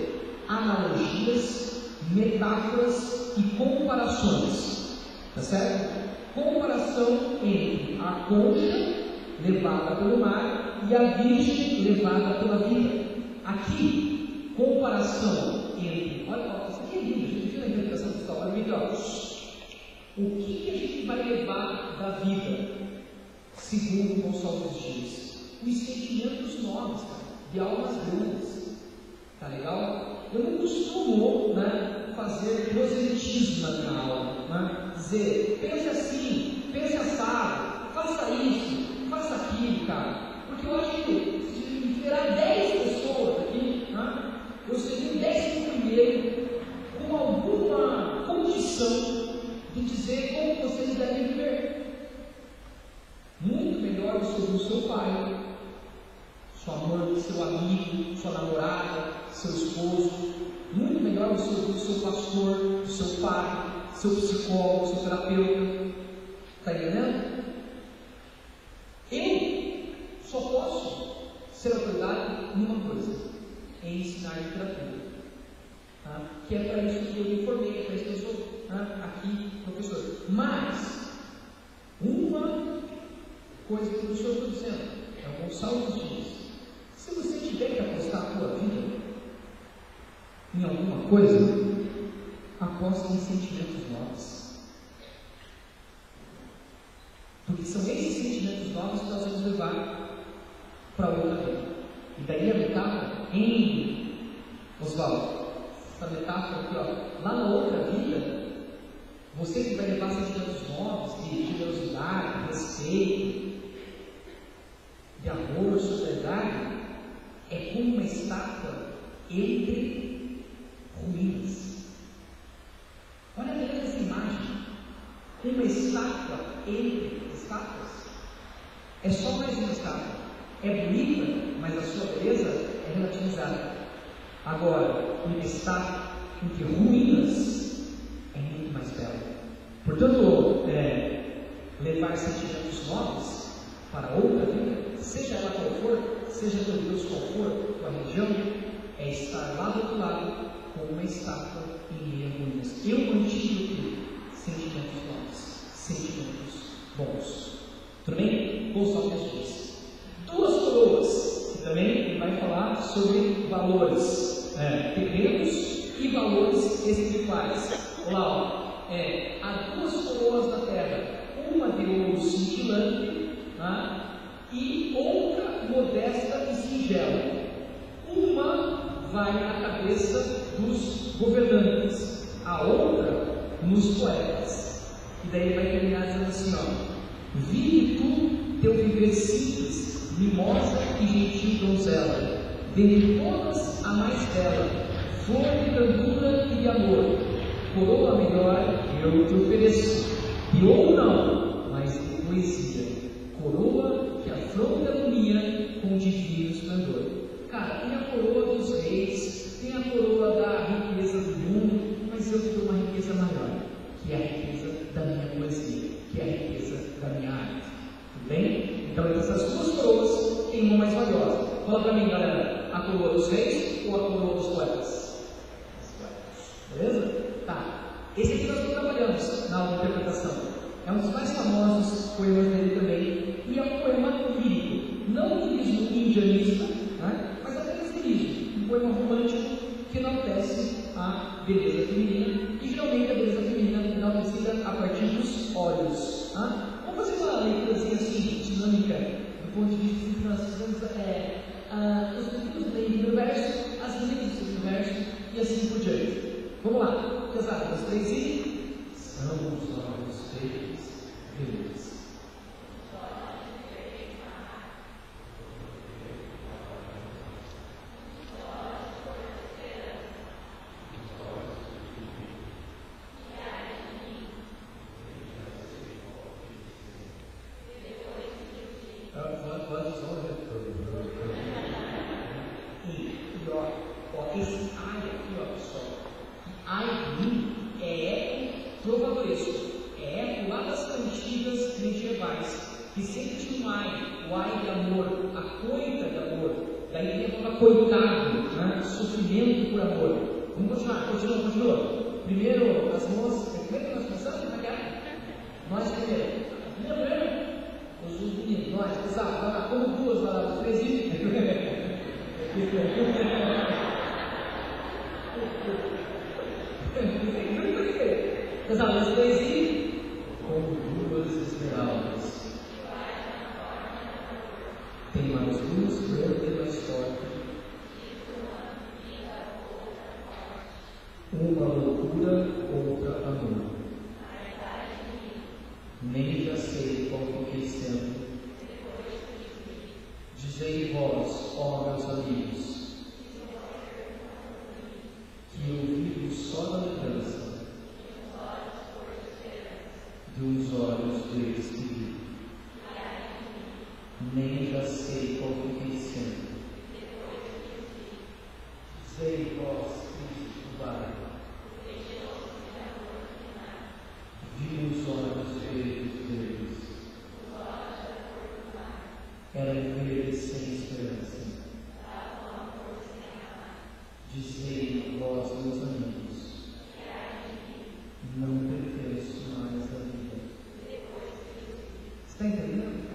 Analogias, metáforas e comparações. Tá certo? comparação entre a concha levada pelo mar e a virgem levada pela vida. Aqui, comparação entre, olha, isso aqui é lindo, a gente viu na interpretação do história, olha aqui, ó. O que, que a gente vai levar da vida, segundo o consolo dos dias? Os sentimentos novos, cara, de almas grandes. Tá legal? Eu não costumo, né, fazer proselitismo na minha aula, né? Dizer, pense assim, pense assado, faça isso, faça aquilo, cara. Porque eu acho que se virar dez pessoas aqui, né, eu seria o décimo primeiro com alguma condição de dizer como vocês devem viver. Muito melhor do que o seu pai, sua mãe, seu amigo, sua namorada, seu esposo. Muito melhor do que o seu pastor, o seu pai, seu psicólogo, seu terapeuta. Está entendendo? Eu só posso ser autoridade numa coisa: em ensinar literatura. Tá? Que é para isso que eu me formei, é para isso que eu sou, tá, aqui professor. Mas, uma coisa que o senhor está dizendo é o Gonçalo dos Dias: se você tiver que apostar a tua vida em alguma coisa, aposta em sentimentos novos. Porque são esses sentimentos novos que nós vamos levar para outra vida. E daí a metáfora em Oswaldo, essa metáfora aqui, ó, lá na outra vida, você que vai levar sentimentos novos de generosidade, de respeito, de amor, solidariedade, é como uma estátua entre ruínas. Olha a beleza dessa imagem. Uma estátua entre estátuas. É só mais uma estátua. É bonita, mas a sua beleza é relativizada. Agora, uma estátua entre ruínas é muito mais bela. Portanto, é, levar sentimentos novos para outra vida, seja ela qual for, seja por Deus qual for, tua religião, é estar lá do outro lado com uma estátua em meio a ruínas. Eu mantive aqui sentimentos novos, sentimentos bons. Tudo bem? Vou só diz. Duas coroas, que também ele vai falar sobre valores é, terrenos e valores espirituais. Olha lá, ó, é, há duas coroas na terra, uma de ouro cintilante, tá? E outra modesta e singela. Uma vai na cabeça dos governantes, a outra nos poetas. E daí vai terminar dizendo assim, ó: vive tu teu viver simples, mimosa e gentil donzela, dentre todas a mais bela, flor de candura e de amor, coroa melhor eu te ofereço, de ouro não, mas de poesia, coroa que afronta a agonia com divino esplendor. Cara, tem a coroa dos reis, tem a coroa da riqueza do mundo, mas eu tenho uma riqueza maior, que é a riqueza da minha poesia, que é a riqueza da minha arte. Tudo bem? Então, entre essas duas coroas, tem uma mais valiosa. Fala para mim, galera, a coroa dos reis ou a coroa dos poetas? Beleza? Tá. Esse aqui nós trabalhamos na aula de interpretação. É um dos mais famosos poemas dele também. E é um poema lírico. Não um lirismo indianista, né? Mas apenas lirismo. Um poema romântico que enaltece a beleza feminina. E geralmente a beleza feminina enaltecida a partir dos olhos. Tá? Vamos fazer uma leiturazinha assim, dinâmica, do ponto de vista que nós fizemos é, uh, os livros do primeiro verso, as linhas do segundo verso e assim por diante. Vamos lá, pesado, os três e são os olhos feios, beleza. Coitado, né? Sofrimento por amor. Vamos continuar, continua, continua. Primeiro as mãos, primeiro que nós começamos, como é que é? Nós primeiro. Minha primeira? Os meninos, nós, pesado, vai lá, como duas, vai lá, os três e. Pesado, os três e. Com duas esmeraldas. Tem mais duas, verde mais forte. Uma loucura, outra amor. Nem já sei qual fiquei sendo. Dizei vós, ó meus amigos, que eu vivo só da lembrança dos olhos deles que vi. Nem já sei qual fiquei sendo. Dizei vós, Cristo, vai. Vi os olhos verdes deles. Eram verdes sem esperança. Dizei vós, meus amigos, não pertenço mais à vida. Está entendendo,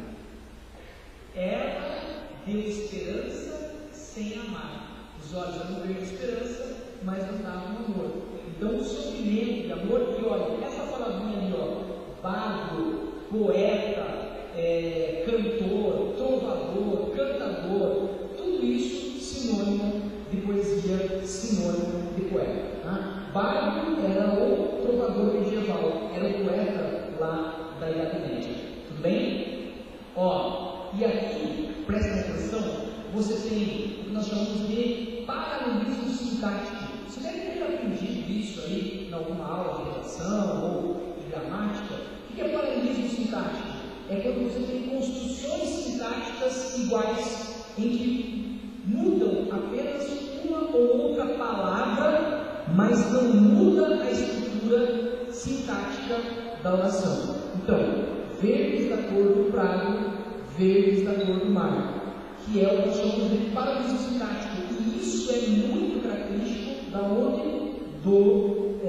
cara? Ela deu esperança sem amar. Os olhos eram verdes de esperança, mas não davam amor. Então, o sofrimento de amor, e olha, essa palavrinha ali, ó, bardo, poeta, é, cantor, trovador, cantador, tudo isso sinônimo de poesia, sinônimo de poeta. Tá? Bardo era o trovador medieval, era o poeta lá da Idade Média. Tudo bem? Ó, e aqui, presta atenção, você tem o que nós chamamos de paralelismo sintático. Você deve ter aprendido isso aí em alguma aula de redação ou de gramática. O que é paralelismo sintático? É quando você tem construções sintáticas iguais, em que mudam apenas uma ou outra palavra, mas não muda a estrutura sintática da oração. Então, verdes da cor do prado, verdes da cor do mar, que é o que nós chamamos de paralelismo sintático. E isso é muito característico da onde? Do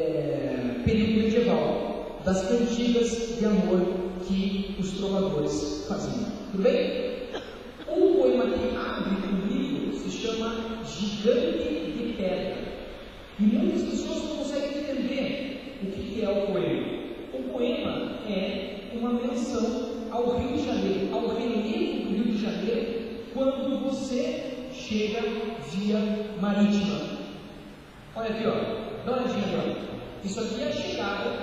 é, período medieval, das cantigas de amor que os trovadores faziam. Tudo bem? O poema que abre o livro se chama Gigante de Pedra. E muitas pessoas não conseguem entender o que é o poema. O poema é uma menção ao Rio de Janeiro, ao relevo do Rio de Janeiro, quando você chega via marítima. Olha aqui, ó, dá uma olhadinha agora. Isso aqui é a chegada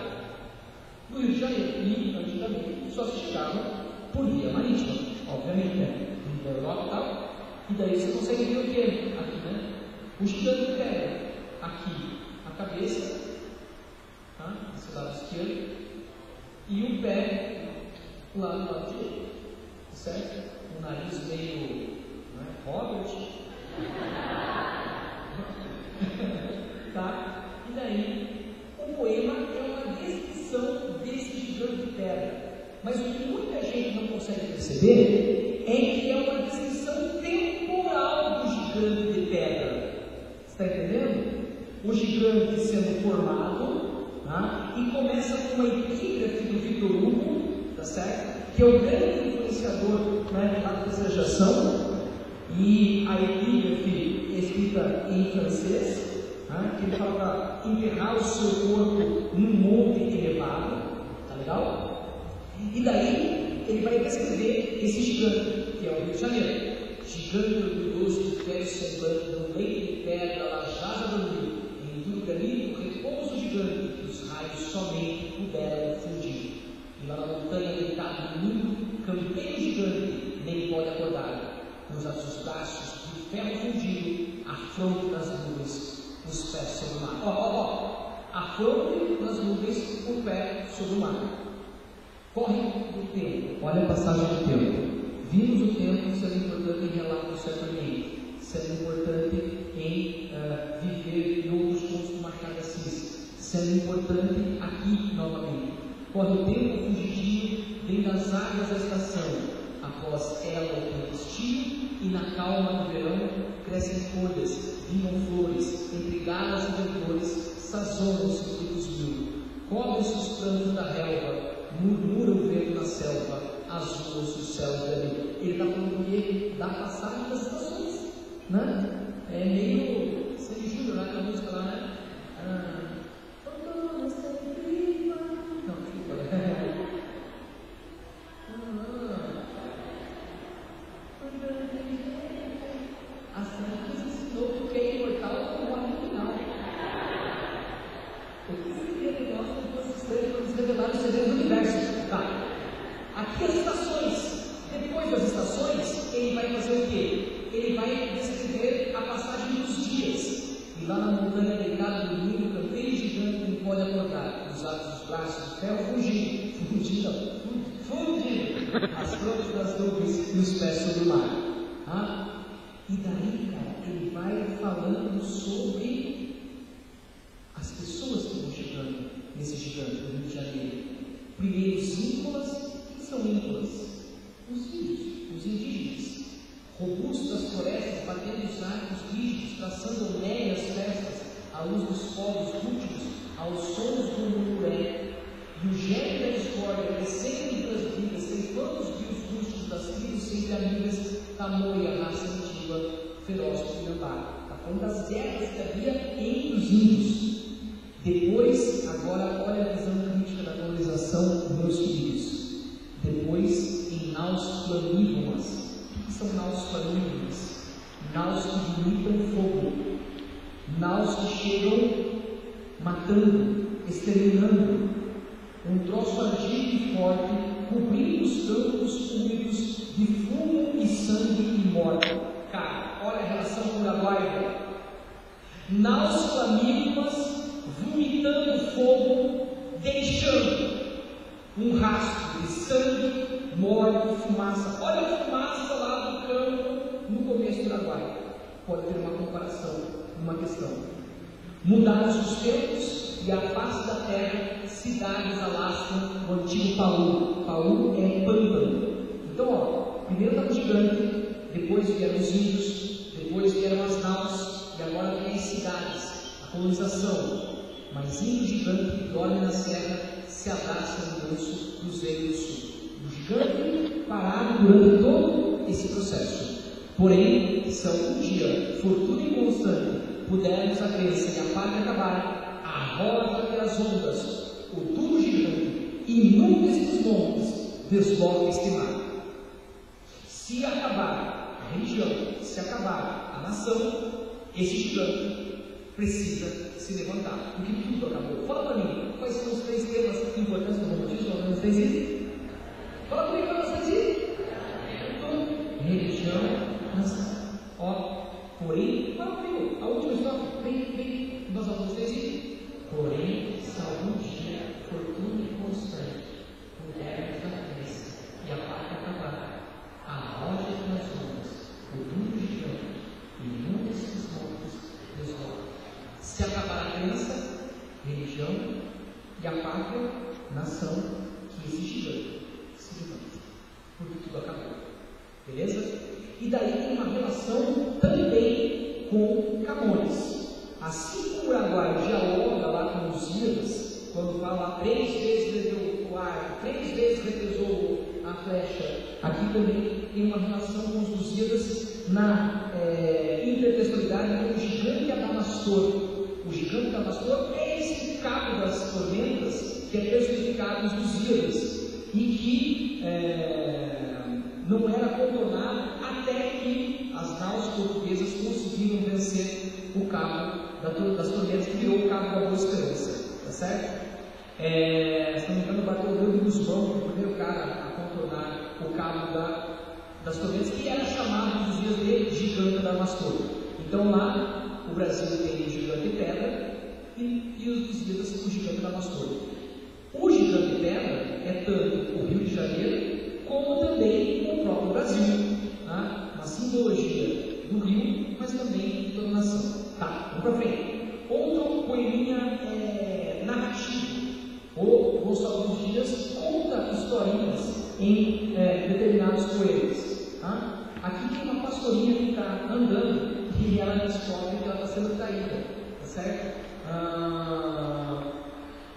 do Rio de Janeiro. E, antigamente, só se chegava por via marítima, obviamente, né? Da Europa e tal. E daí você consegue ver o que? Aqui, né? O gigante de pedra. Aqui, a cabeça, tá? Esse lado esquerdo. E o pé, o lado do lado direito. Certo? O nariz meio, né? Robert. Tá? E daí, o poema é uma descrição desse gigante de pedra. Mas o que muita gente não consegue perceber é que é uma descrição temporal do gigante de pedra. Está entendendo? O gigante sendo formado, tá? E começa com uma epígrafe do Victor Hugo, tá certo? Que é o grande influenciador, né, da desejação. E a epígrafe escrita em francês, né, que ele fala para enterrar o seu corpo num monte elevado, tá legal? E daí ele vai descrever esse gigante, que é o Rio de Janeiro. Gigante orgulhoso de velho semblante, no leito de pedra, lajada do rio, em duro caminho, repouso gigante, que os raios somente puderam fugir. E lá na montanha, deitado no mundo, campeiro gigante, nem pode acordar. Cruzar os braços de ferro fundido, a fronte das nuvens, os pés sobre o mar. Ó, ó, ó, a fronte das nuvens, o pé sobre o mar. Corre o tempo, olha a passagem do tempo. Vimos o tempo sendo importante em relato certamente, sendo importante em uh, viver em outros pontos do Machado de Assis, sendo importante aqui novamente. Corre o tempo fugitivo, vem das águas da estação, após ela o tempestio, e na calma do verão crescem folhas, vinham flores, entre galas e verdores, sazonam-se os mil, cobrem-se os prantos da relva, murmura o vento na selva, azul-se os céus dali. Ele está falando que da passagem das estações, né? É meio Sandy Júnior, né? A música lá, né? Ah, não, desculpa. A Sandy ensinou que o que é imortal não morre no final. Eu queria que nós fosse estranho para nos revelar os segredos do universo. Tá. Aqui as estações. Depois das estações, ele vai fazer o quê? Ele vai descrever a passagem dos dias. E lá na montanha deitado dormindo, o canteiro gigante não pode acordar. Cruzados os braços de ferro, fugindo. Fugindo, fundindo. As frontes das nuvens e os pés sobre o mar. Ah? E daí, cara, ele vai falando sobre as pessoas que vão chegando nesse gigante do Rio de Janeiro. Primeiro os íncolas. Quem são íncolas? Os índios, os indígenas. Robustos das florestas, batendo os arcos rígidos, traçando onéias festas, à luz dos fogos últimos, aos sons do murmuré. E o gelo da discórdia, crescendo entre as vidas, ceifando os rios rústicos das tribos sempre amigas, tamoia a raça antiga, feroz do Inambá. Está falando das guerras que havia entre os índios. Depois, agora, olha a visão crítica da colonização, meus queridos. Depois, em naus planívomas. O que são naus planívomas? Naus que vomitam fogo. Naus que chegam matando, exterminando. Um troço ardido e forte, cobrindo os campos úmidos de fumo e sangue e morte. Cara, olha a relação com o Uruguai. Naus planívomas vomitando fogo, deixando um rastro de sangue, morte, fumaça. Olha a fumaça lá do campo no começo do Uruguai. Pode ter uma comparação, uma questão. Mudaram os tempos e a face da terra, cidades alastram o antigo Paú. Paú é pântano. Então, ó, primeiro estava o gigante, depois vieram os índios, depois vieram as naus, e agora vem as cidades, a colonização. Mas índio gigante que dorme na serra se abraça no manso cruzeiro do sul. O gigante parado durante todo esse processo. Porém, se algum dia, fortuna inconstante, pudermos a crença e a pátria acabar, a roda pelas ondas, o duro gigante, inúmeros dos montes, desloca este mar. Se acabar a religião, se acabar a nação, esse gigante precisa se levantar, porque tudo acabou. Fala para mim, quais são os três temas importantes do romantismo? Não três itens? Fala comigo para vocês aí. Religião, nação. Ó, porém, fala comigo, a última história, vem, vem, nós vamos três itens. Porém, se algum dia, fortuna e constante, pudermos a crença e a pátria acabar, a rocha das ondas, o duro gigante, e muitos dos montes desloca. Se acabar a crença, religião, e a pátria, nação, que esse gigante se levanta, porque tudo acabou. Beleza? E daí tem uma relação também com Camões. Assim como o Uruguai dialoga lá com os Lusíadas, quando fala três vezes levou o arco, três vezes represou a flecha, aqui também tem uma relação com os Lusíadas na é, intertextualidade com o gigante Adamastor. O gigante Adamastor é esse cabo das tormentas que é personificado nos Lusíadas e que é, não era contornado até que as naus portuguesas conseguiram vencer o cabo das tormentas, que virou o cabo da Boa Esperança, tá certo? É, se não me engano, bateu o Rio de Guzmão, o primeiro cara a contornar o cabo da, das tormentas, que era chamado nos dias de gigante Adamastor. Então lá, o Brasil tem o gigante pedra e, e os Lusíadas o gigante Adamastor. O gigante pedra é tanto o Rio de Janeiro, como também o próprio Brasil, tá? Uma simbologia do rio, mas também de toda a nação. Tá, vamos para frente. Outro poeminha é, narrativo, ou Gonçalves Dias conta historinhas em é, determinados poemas. Tá? Aqui tem uma pastorinha que está andando e ela descobre que ela está sendo traída, tá certo? Ah,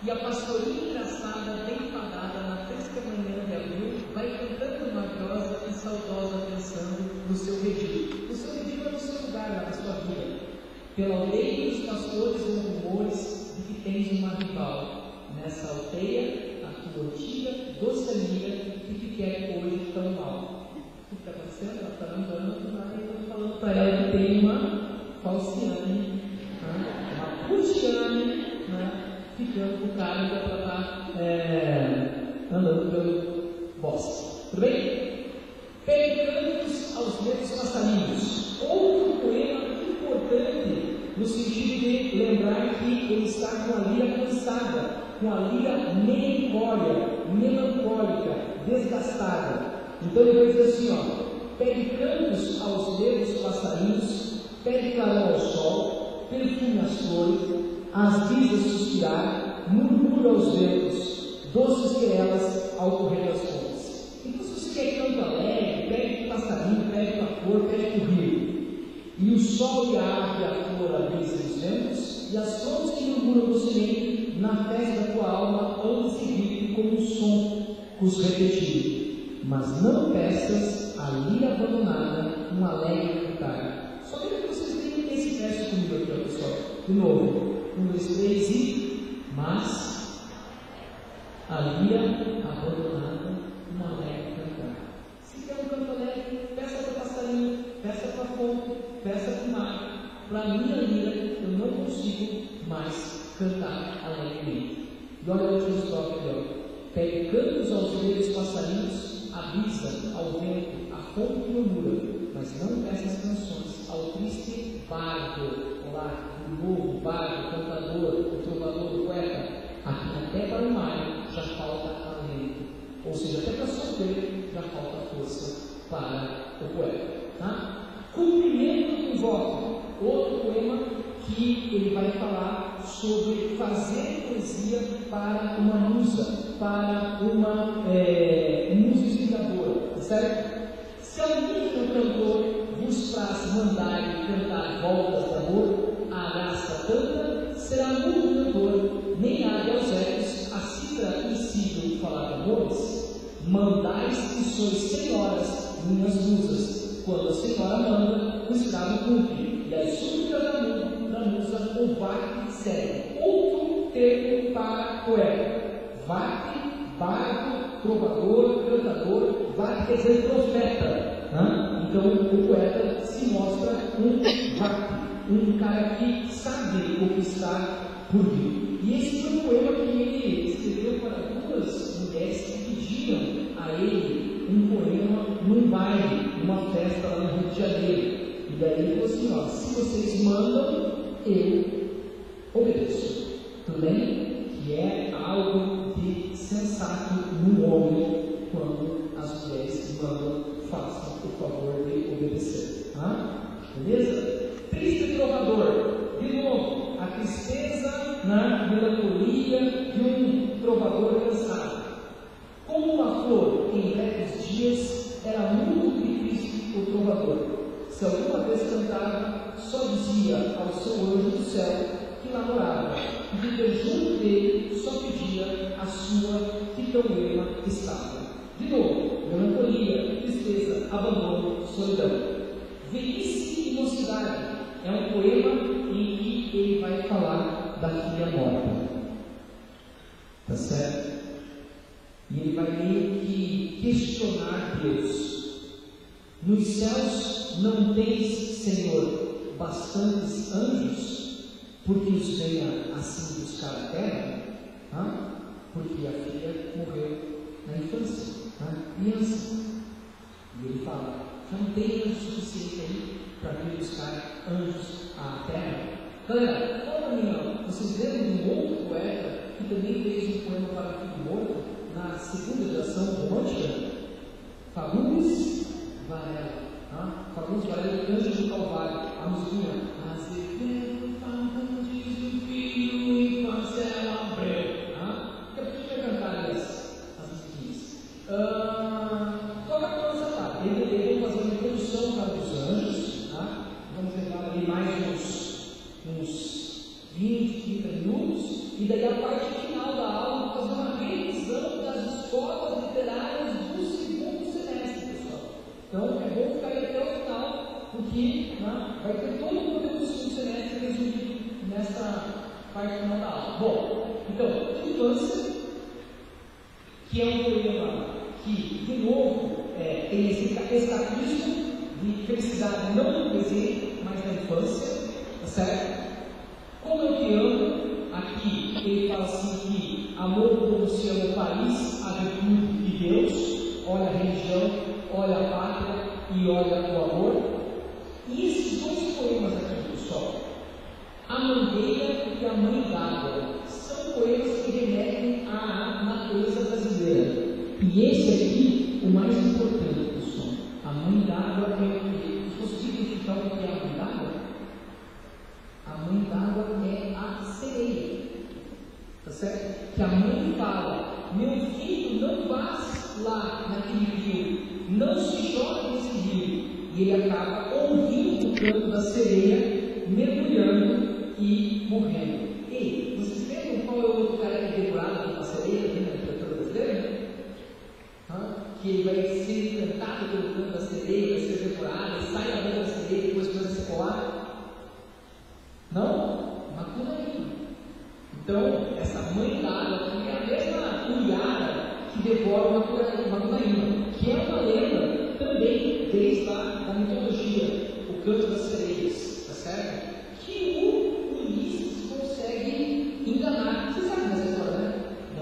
E a pastorinha engraçada, bem enfadada, na fresca manhã de abril, vai cantando uma prosa e saudosa pensando no seu redil. O seu redil é no seu lugar, lá na sua vida. Pela aldeia os pastores ou rumores de que tens uma rival. Nessa aldeia, a tua antiga, doce amiga, que te quer hoje tão mal. O que está acontecendo? Ela está andando, do nada, e está falando para ela que tem uma falciane, né? Uma putiane, né? Ficando com o cara que ela está é, andando pelo bosque. Tudo bem? Pegando-nos aos meus passarinhos. Outro poema importante, no sentido de lembrar que ele está com a lira cansada, com a lira melancólica, melancólica, desgastada. Então ele vai dizer assim, ó: pede cantos aos meus passarinhos, pede clarão ao sol, perfume às flores, as brisas suspirar, murmura aos ventos, doces querelas ao correr das fontes. Então, se você quer canto alegre, pede para o passarinho, pede para a flor, pede para o rio. E o sol e a árvore e a flor, a brisa e os ventos, e as flores que murmuram do silêncio, na festa da tua alma, hão de se rir como um som que os repetir. Mas não peças ali abandonada um alegre cantar. Só queria que vocês tenham esse verso comigo aqui, ó, pessoal. De novo. Um, dois, três e... Mas a lira abandonada uma alegre cantar. Se quer um canto alegre, peça para o passarinho, peça para a fonte, peça para o mar. Para a minha lira eu não consigo mais cantar alegremente. E olha o último stop aqui, ó. Pegue cantos aos meus passarinhos, a brisa, ao vento, a fonte murmura, mas não peça as canções ao triste bardo. Lá, o novo, bardo, o cantador, o trovador, o poeta. Aqui até para o mar já falta alento. Ou seja, até para sofrer já falta força para o poeta. Tá? Cumprimento do voto. Outro poema que ele vai falar sobre fazer poesia para uma musa, para uma é, musa inspiradora. Certo? Se alguém que é cantor vos traz mandar e cantar voltas de amor, a graça tanta será muito cantor, nem há de aos ecos a citra insível falar de amores. Mandais que sois senhoras, minhas musas, quando a senhora manda, o escravo cumpre, e as súplicas da, da musa o varte segue. Outro termo para poeta: varte, bardo, trovador, cantador. Varte quer dizer profeta. Né? Então o poeta se mostra um varte, um cara que sabe o que está por vir. E esse foi um poema que ele escreveu para duas mulheres que pediram a ele um poema num baile, numa festa lá no Rio de Janeiro. E daí ele falou assim: ó, se vocês mandam, eu obedeço. Tudo bem? Que é algo de sensato no homem quando as mulheres mandam, façam o favor de obedecer. Ah? Beleza? Triste trovador, de novo, a tristeza na melancolia de um trovador cansado. Como uma flor em breves dias, era muito triste o trovador. Se alguma vez cantava, só dizia ao seu anjo do céu que namorava, e viver junto dele só pedia a sua que tão lema estava. De novo, melancolia, tristeza, abandono, solidão. Velhice e mocidade é um poema em que ele vai falar da filha morta. Tá certo? E ele vai meio que questionar Deus. Nos céus não tens, Senhor, bastantes anjos, porque os venha assim buscar a terra? Ah? Porque a filha morreu na infância, na criança. E ele fala: não tem anjo suficiente aí para vir buscar anjos à terra? Galera, fala para mim, ó, vocês lembram de um outro poeta que também fez um poema para filho morto na segunda geração romântica? Fagundes Varela. Ah? Fagundes Varela, Anjos do Calvário, a musiquinha. Azevedo, Fagundes, o filho, infância, Abreu. Ah? Por que a gente vai cantar as, as musiquinhas? Ah, toca a nossa parte. Ele vai fazer uma introdução para os anjos. Ah? Vamos levar ali mais uns, uns vinte, trinta minutos. E daí a parte final da cotas literárias do segundo semestre, pessoal. Então é bom ficar aí até o final, porque né, vai ter todo o conteúdo do segundo semestre resumido nessa parte final da aula. Bom, então, infância, que é um poema que, de novo, é, tem esse escapismo de felicidade não no presente, mas na infância, tá certo? Como eu te amo, aqui ele fala assim que amor como se ama o país, a virtude de Deus, olha a religião, olha a pátria e olha o amor. E esses dois poemas aqui, pessoal, a Mangueira e a Mãe d'Água, são poemas que remetem à natureza brasileira. E esse aqui, o mais importante, pessoal, a Mãe d'Água é o que? Se fosse identificar o que é a Mãe d'Água, a Mãe d'Água é a sereia, tá certo? Que a mãe fala: meu filho, não vás lá naquele rio, não se jogue nesse rio. E ele acaba ouvindo o canto da sereia, mergulhando e morrendo. Ei, vocês lembram qual é o outro cara que é devorado pela sereia aqui na literatura brasileira? Hã? Que ele vai ser encantado pelo canto da sereia, vai ser devorado, ele sai da boca da sereia e depois começa a se colar. Não? Macunaíma. Então, essa mãe d'água aqui é a mesma Uriara que devora uma Macunaíma, que é uma lenda também desde a da mitologia, o canto das sereias, tá certo? Que o Ulisses consegue enganar. Vocês sabem dessa história, né?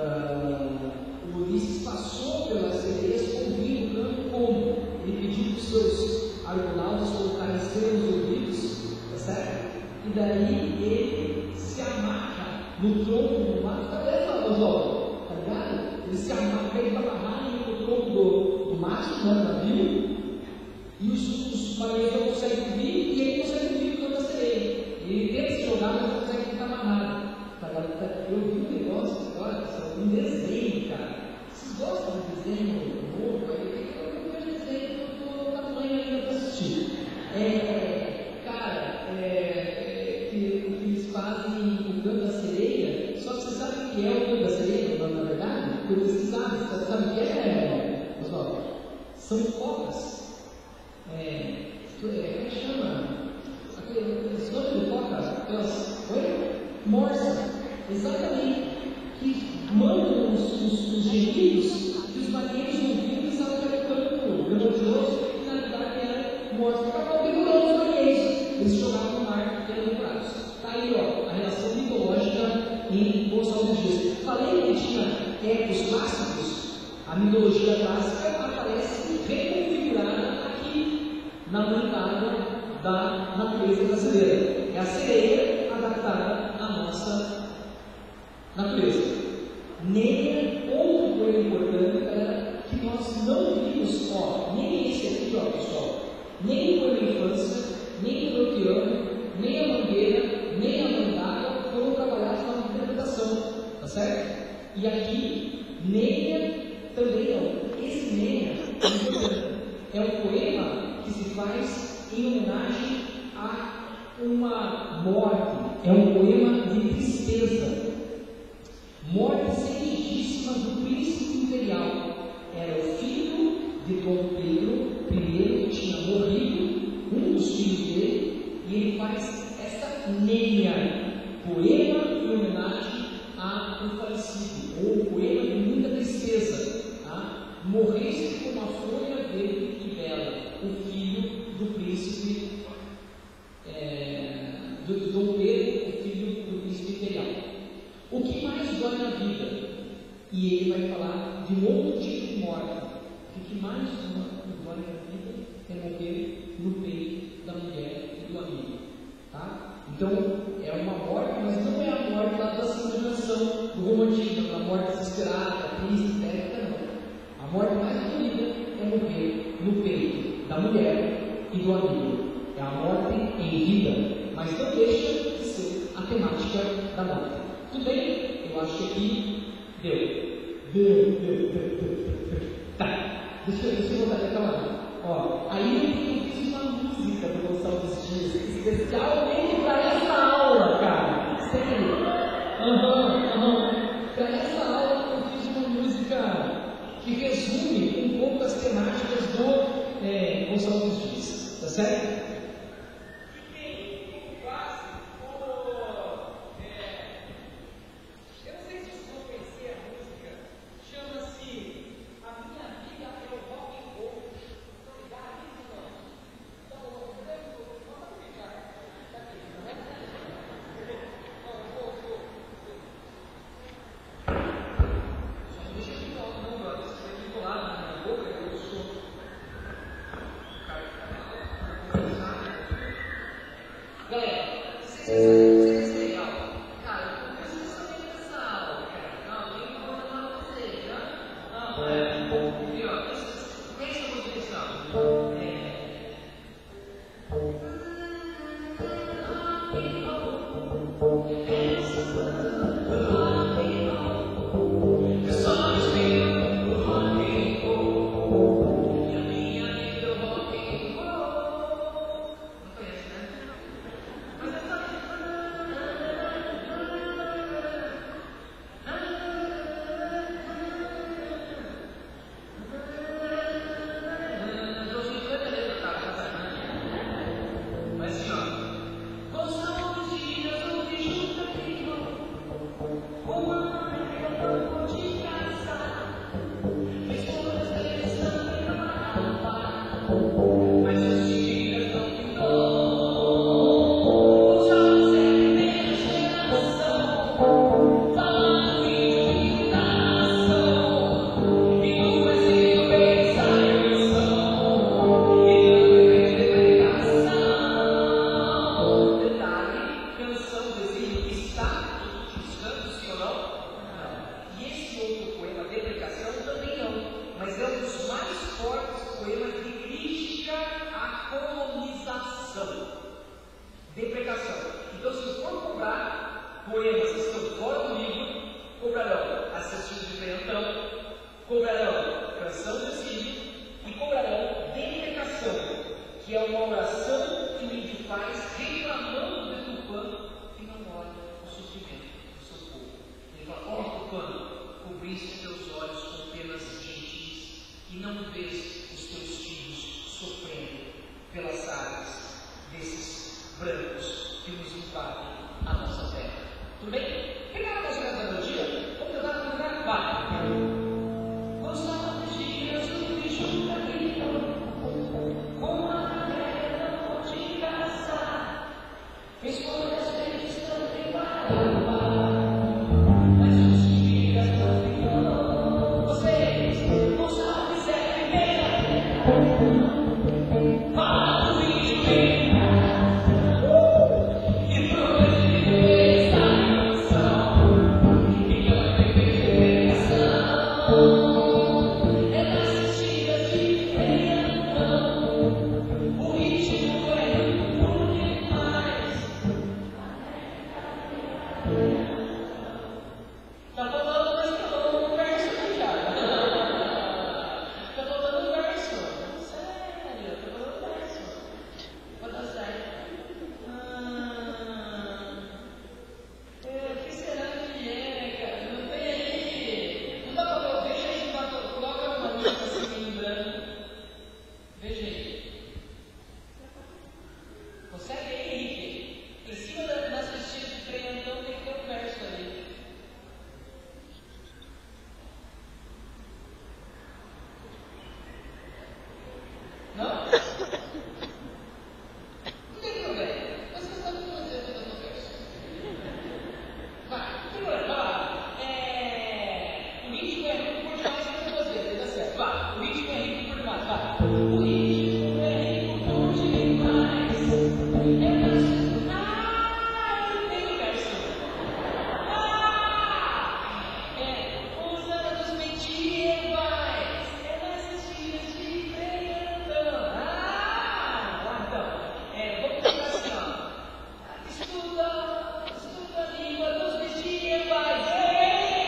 Uh, o Ulisses passou pelas sereias ouvindo o canto como? Ele pediu para os seus argonautas colocarem cera nos ouvidos, tá certo? E daí ele se amarra no tronco do mato, tá vendo, João? Tá ligado? Ele se amarra, ele está amarrado no tronco do, do macho, né, do navio, e os, os marinheiros não conseguem vir, e ele consegue vir com toda a sereia. Ele tenta se jogar, mas não consegue ficar amarrado. Tá, eu vi um negócio agora, um desenho, cara. Vocês gostam de desenho novo? Eu não vejo desenho, eu estou na manhã ainda para assistir. É, cara, é. Que eles fazem o canto da sereia, só que você sabe o que é o canto da sereia, na verdade? Porque você sabe, você sabe o que é, pessoal? São focas. É, como é que chama? Esse nome de focas? Aquelas. Oi? Morsa. Exatamente. Que mandam os, os, os gemidos que os marinheiros ouviram e sabem que era o canto melodioso e na verdade era morsa. Acabou pegando os marinheiros. Eles jogavam no mar e eram devorados. Está aí, ó, a relação mitológica em Gonçalves Dias. Falei que tinha ecos clássicos, a mitologia clássica aparece reconfigurada aqui na Mãe d'Água da natureza brasileira. É a sereia adaptada à nossa natureza. Neia, outro poema importante, galera, que nós não vimos, ó, nem esse aqui, ó, pessoal, nem o poema infância, nem o Proteano, nem a Mangueira, nem a Mãe d'Água foram trabalhados na interpretação, tá certo? E aqui, Neia também não. Esse Neia é um poema que se faz em homenagem a uma morte, é um poema de tristeza. Morte seguidíssima do príncipe imperial. Era o filho de Dom Pedro I, que tinha morrido, um dos filhos dele, e ele faz essa Neia, poema em homenagem ao falecido, ou poema de muita tristeza. Tá? Morreste como a folha verde e bela, o filho do príncipe é, do, do Dom Pedro, o filho do príncipe imperial. O que mais dói na vida? E ele vai falar de um outro tipo de morte. O que mais dói na vida é morrer no peito da mulher e do amigo. Tá? Então, é uma morte, mas não é a morte da doce imaginação do romantismo, a morte desesperada, triste, técnica, não. A morte mais dolorida é morrer no peito da mulher e do amigo. É a morte em vida, mas não deixa de ser a temática da morte. Tudo bem? Eu acho que aqui deu. Deu, deu, deu, deu, deu. Tá, deixa, deixa eu voltar aqui, calma. Ó, aí eu fiz uma música do Gonçalves Dias, especialmente para essa aula, cara. Sério. Aham, uhum, aham. Uhum. Para essa aula eu fiz uma música que resume um pouco as temáticas do é, Gonçalo dos Dias, tá certo?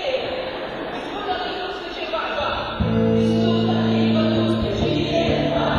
Estuda a língua dos medievais.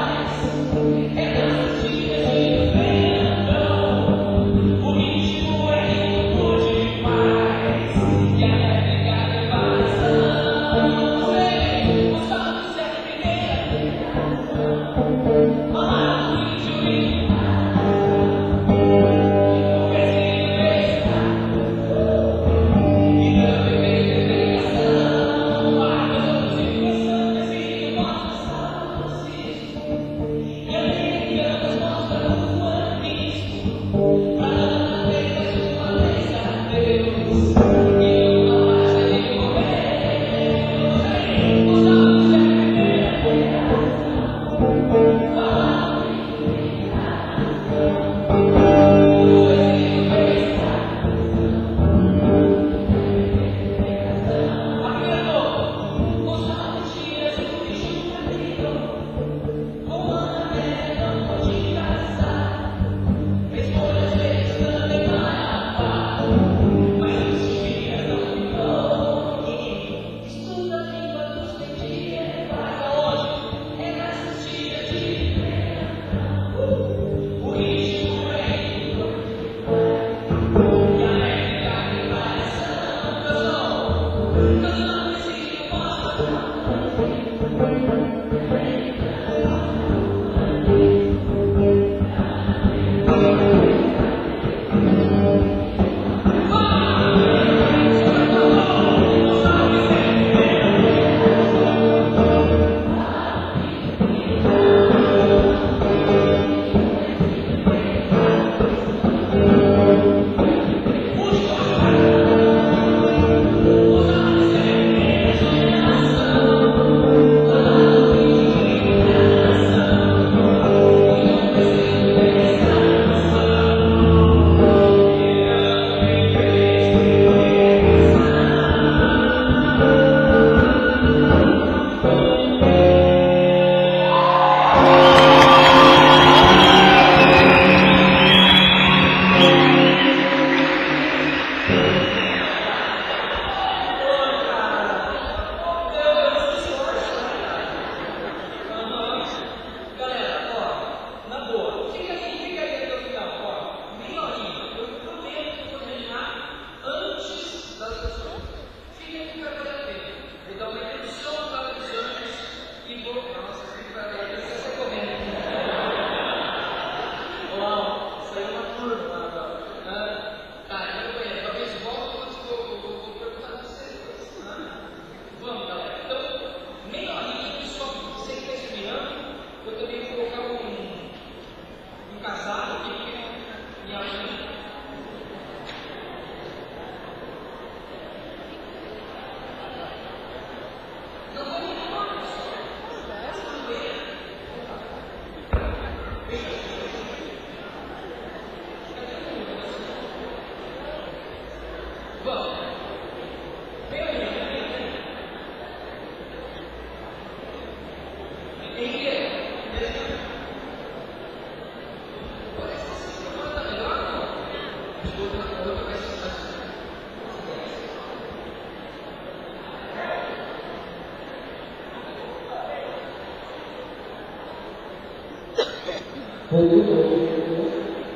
Voltou, voltou.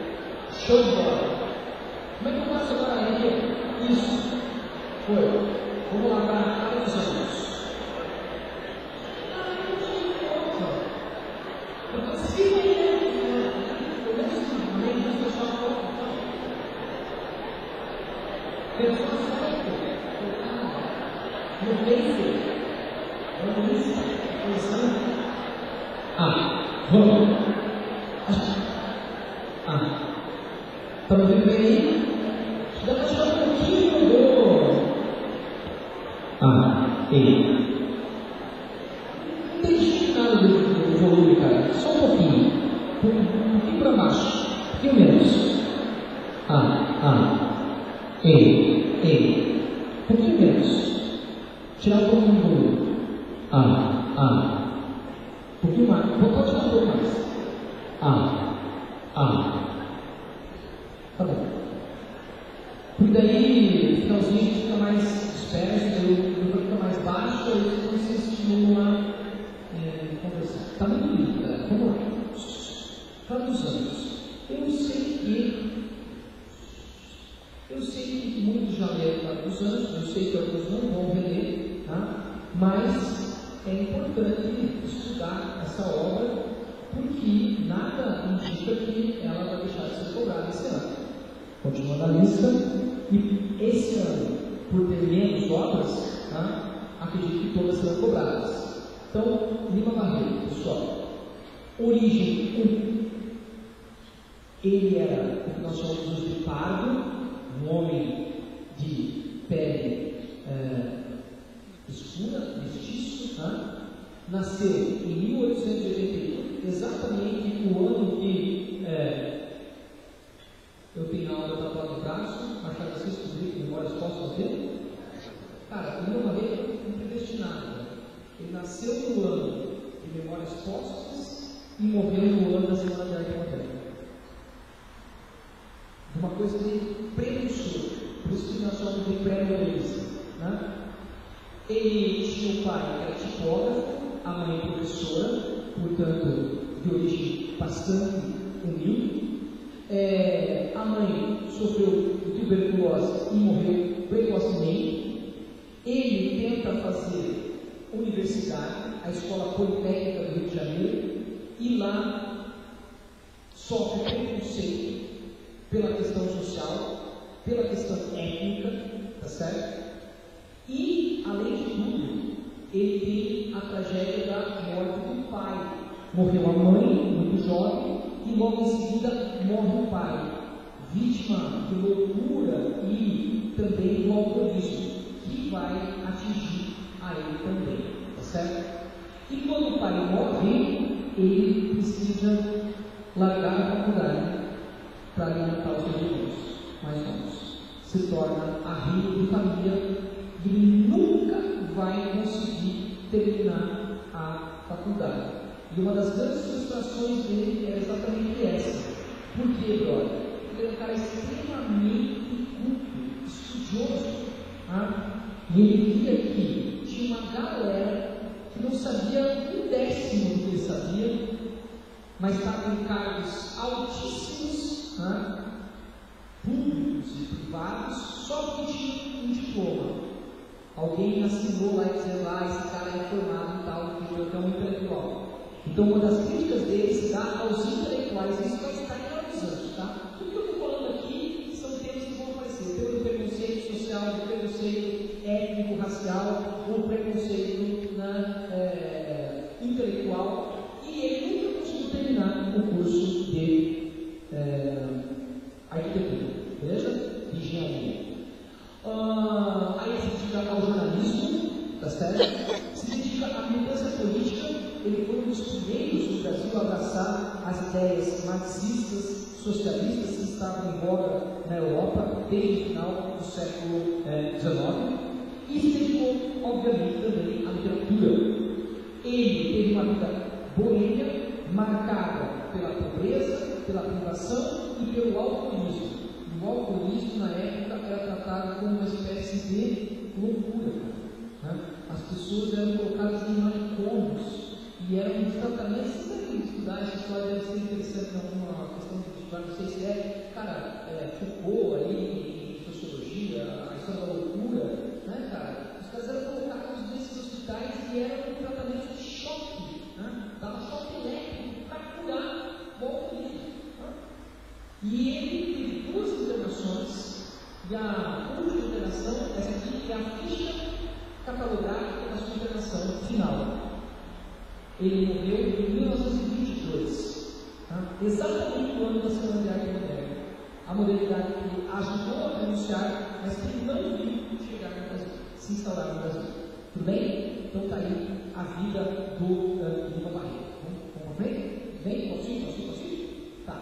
Show de bola. Como é que eu faço agora aí? Isso. Foi. Vamos lá para a área dos anos. Ah, vamos. Ah, tá me vendo bem aí? Dá para achar um pouquinho do... Ah, ei. Não tem nada do, do volume, cara. Só um pouquinho. Um pouquinho para baixo. Um pouquinho menos. Ah, ah. Ei, ei. Um pouquinho menos. Tirar um pouquinho do volume. Ah, ah. Um pouquinho mais. Vou pode tirar um pouco mais. Ah, ah. Tá bom. Porque daí, no finalzinho, a gente fica mais disperso, o microfone fica mais baixo, aí vocês estimulam a é, conversar. Tá muito lindo, né? Vamos lá. Quantos anos? Eu sei que. Eu sei que muitos já leram quantos anos, eu sei que alguns não vão reler, tá? Mas é importante estudar essa obra, porque nada indica que ela vai deixar de ser cobrada esse ano. Continua na lista, e esse ano, por ter menos obras, tá? Acredito que todas serão cobradas. Então, Lima Barreto, pessoal, Origem um. Ele era o que nós chamamos de pardo, um homem de pele é, escura, mestiço, tá? Nasceu em mil oitocentos e oitenta e oito, exatamente o ano que é, eu tenho a aula da tatuada no braço, Machado de Assis, que memórias póstumas dele. Cara, o meu marido é predestinado. Ele nasceu no ano de memórias póstumas e morreu no ano da Semana de Arte Moderna. Uma coisa de premonição, por isso que nós chamamos de pré-modernista, né? Ele tinha o pai que era tipógrafo, a mãe professora, portanto, de origem bastante humilde. É, a mãe sofreu tuberculose e morreu precocemente. Ele tenta fazer universidade, a Escola Politécnica do Rio de Janeiro, e lá sofre preconceito pela questão social, pela questão étnica, tá certo? E, além de tudo, ele tem a tragédia da morte do pai. Morreu a mãe, muito jovem, e logo em seguida morre o pai, vítima de loucura e também do alcoolismo, que vai atingir a ele também, tá certo? E quando o pai morre, ele precisa largar a faculdade para alimentar os seus irmãos mais novos. Se torna arrimo de família e ele nunca vai conseguir terminar a faculdade. E uma das grandes frustrações dele era exatamente essa. Por quê, brother? Ele era um cara extremamente culto, estudioso. Tá? E ele via que tinha uma galera que não sabia um décimo do que ele sabia, mas estava em cargos altíssimos, tá? Públicos e privados, só porque tinha um diploma. Alguém assinou lá e dizendo, ah, esse cara é formado e tal, que é um intelectual. Então, uma das críticas dele se dá aos intelectuais, isso vai estar em alguns anos, tá? Tudo que eu estou falando aqui são temas que vão aparecer, pelo preconceito social, o preconceito étnico, racial, o preconceito né, é, intelectual, e ele nunca conseguiu terminar o curso de é, arquitetura, beleza? De engenharia. Uh, aí se dedica ao jornalismo, tá certo? Se dedica à militância política. Ele foi um dos primeiros no Brasil a abraçar as ideias marxistas, socialistas que estavam em voga na Europa desde o final do século dezenove, eh, e se dedicou, obviamente, também à literatura. Ele teve uma vida boêmia, marcada pela pobreza, pela privação e pelo alcoolismo. O alcoolismo, na época, era tratado como uma espécie de loucura. Né? As pessoas eram colocadas em manicômios. E era um dos tratamentos, se você estudar essa história, deve ser interessante em alguma questão de estudar, não sei se é, cara, é, Foucault ali, em sociologia, a história da loucura, né, cara? Os caras eram colocados nesses hospitais e era um tratamento de choque, né? Dava choque elétrico para curar o alcoolismo. Né? E ele teve duas internações, e a última internação, essa aqui é a ficha catalográfica da sua internação final. Ele morreu em mil novecentos e vinte e dois, tá? Exatamente no ano da Segunda Guerra Moderna. A modernidade que ajudou a pronunciar, mas que não viu chegar no Brasil, se instaurar no Brasil. Tudo bem? Então está aí a vida do uh, Lima Barreto. Vamos, vamos ver? Vem? Posso ir? Posso ir? Posso ir? Tá.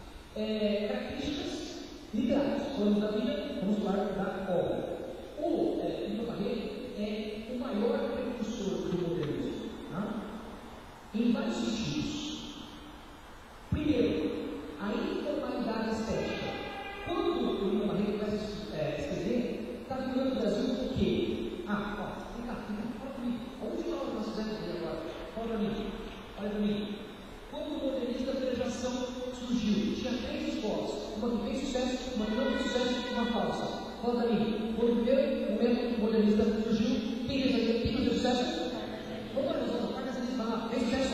É, características literárias. Vamos da vida, vamos falar da obra. O é, Lima Barreto é o maior precursor do modernismo. Tá? Em vários sentidos. Primeiro, a informalidade estética. Quando o Lima Barreto vai é, escrever, está virando o Brasil o quê? Ah, ó, vem cá, vem cá, fala comigo. Onde nós nós fizemos ali agora? Fala para mim, olha para mim. Quando o modernismo da televisão surgiu, tinha três escolas. Uma que fez sucesso, uma que não fez sucesso e uma falsa. Fala para mim, quando o primeiro momento modernista surgiu, quem fez, quem fez sucesso? Vamos lá, nós vamos. Fez sucesso?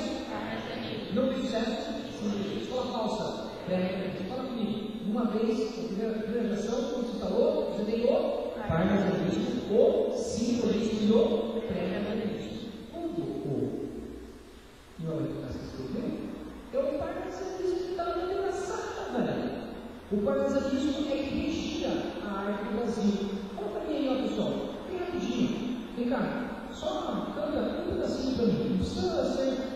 Não fez sucesso? Escola falsa. É, fala comigo. Uma vez, a primeira, a primeira geração, quando se instalou, você tem o parnasianismo, o simbolismo do pré-modernismo. Quando o não é que se escreveu, é o parnasianismo que está dando engraçada, velho. O parnasianismo é que regia a arte do Brasil. Fala para mim aí, ó, pessoal. Vem rapidinho. Vem cá. Só canta um pedacinho para mim. Não precisa ser.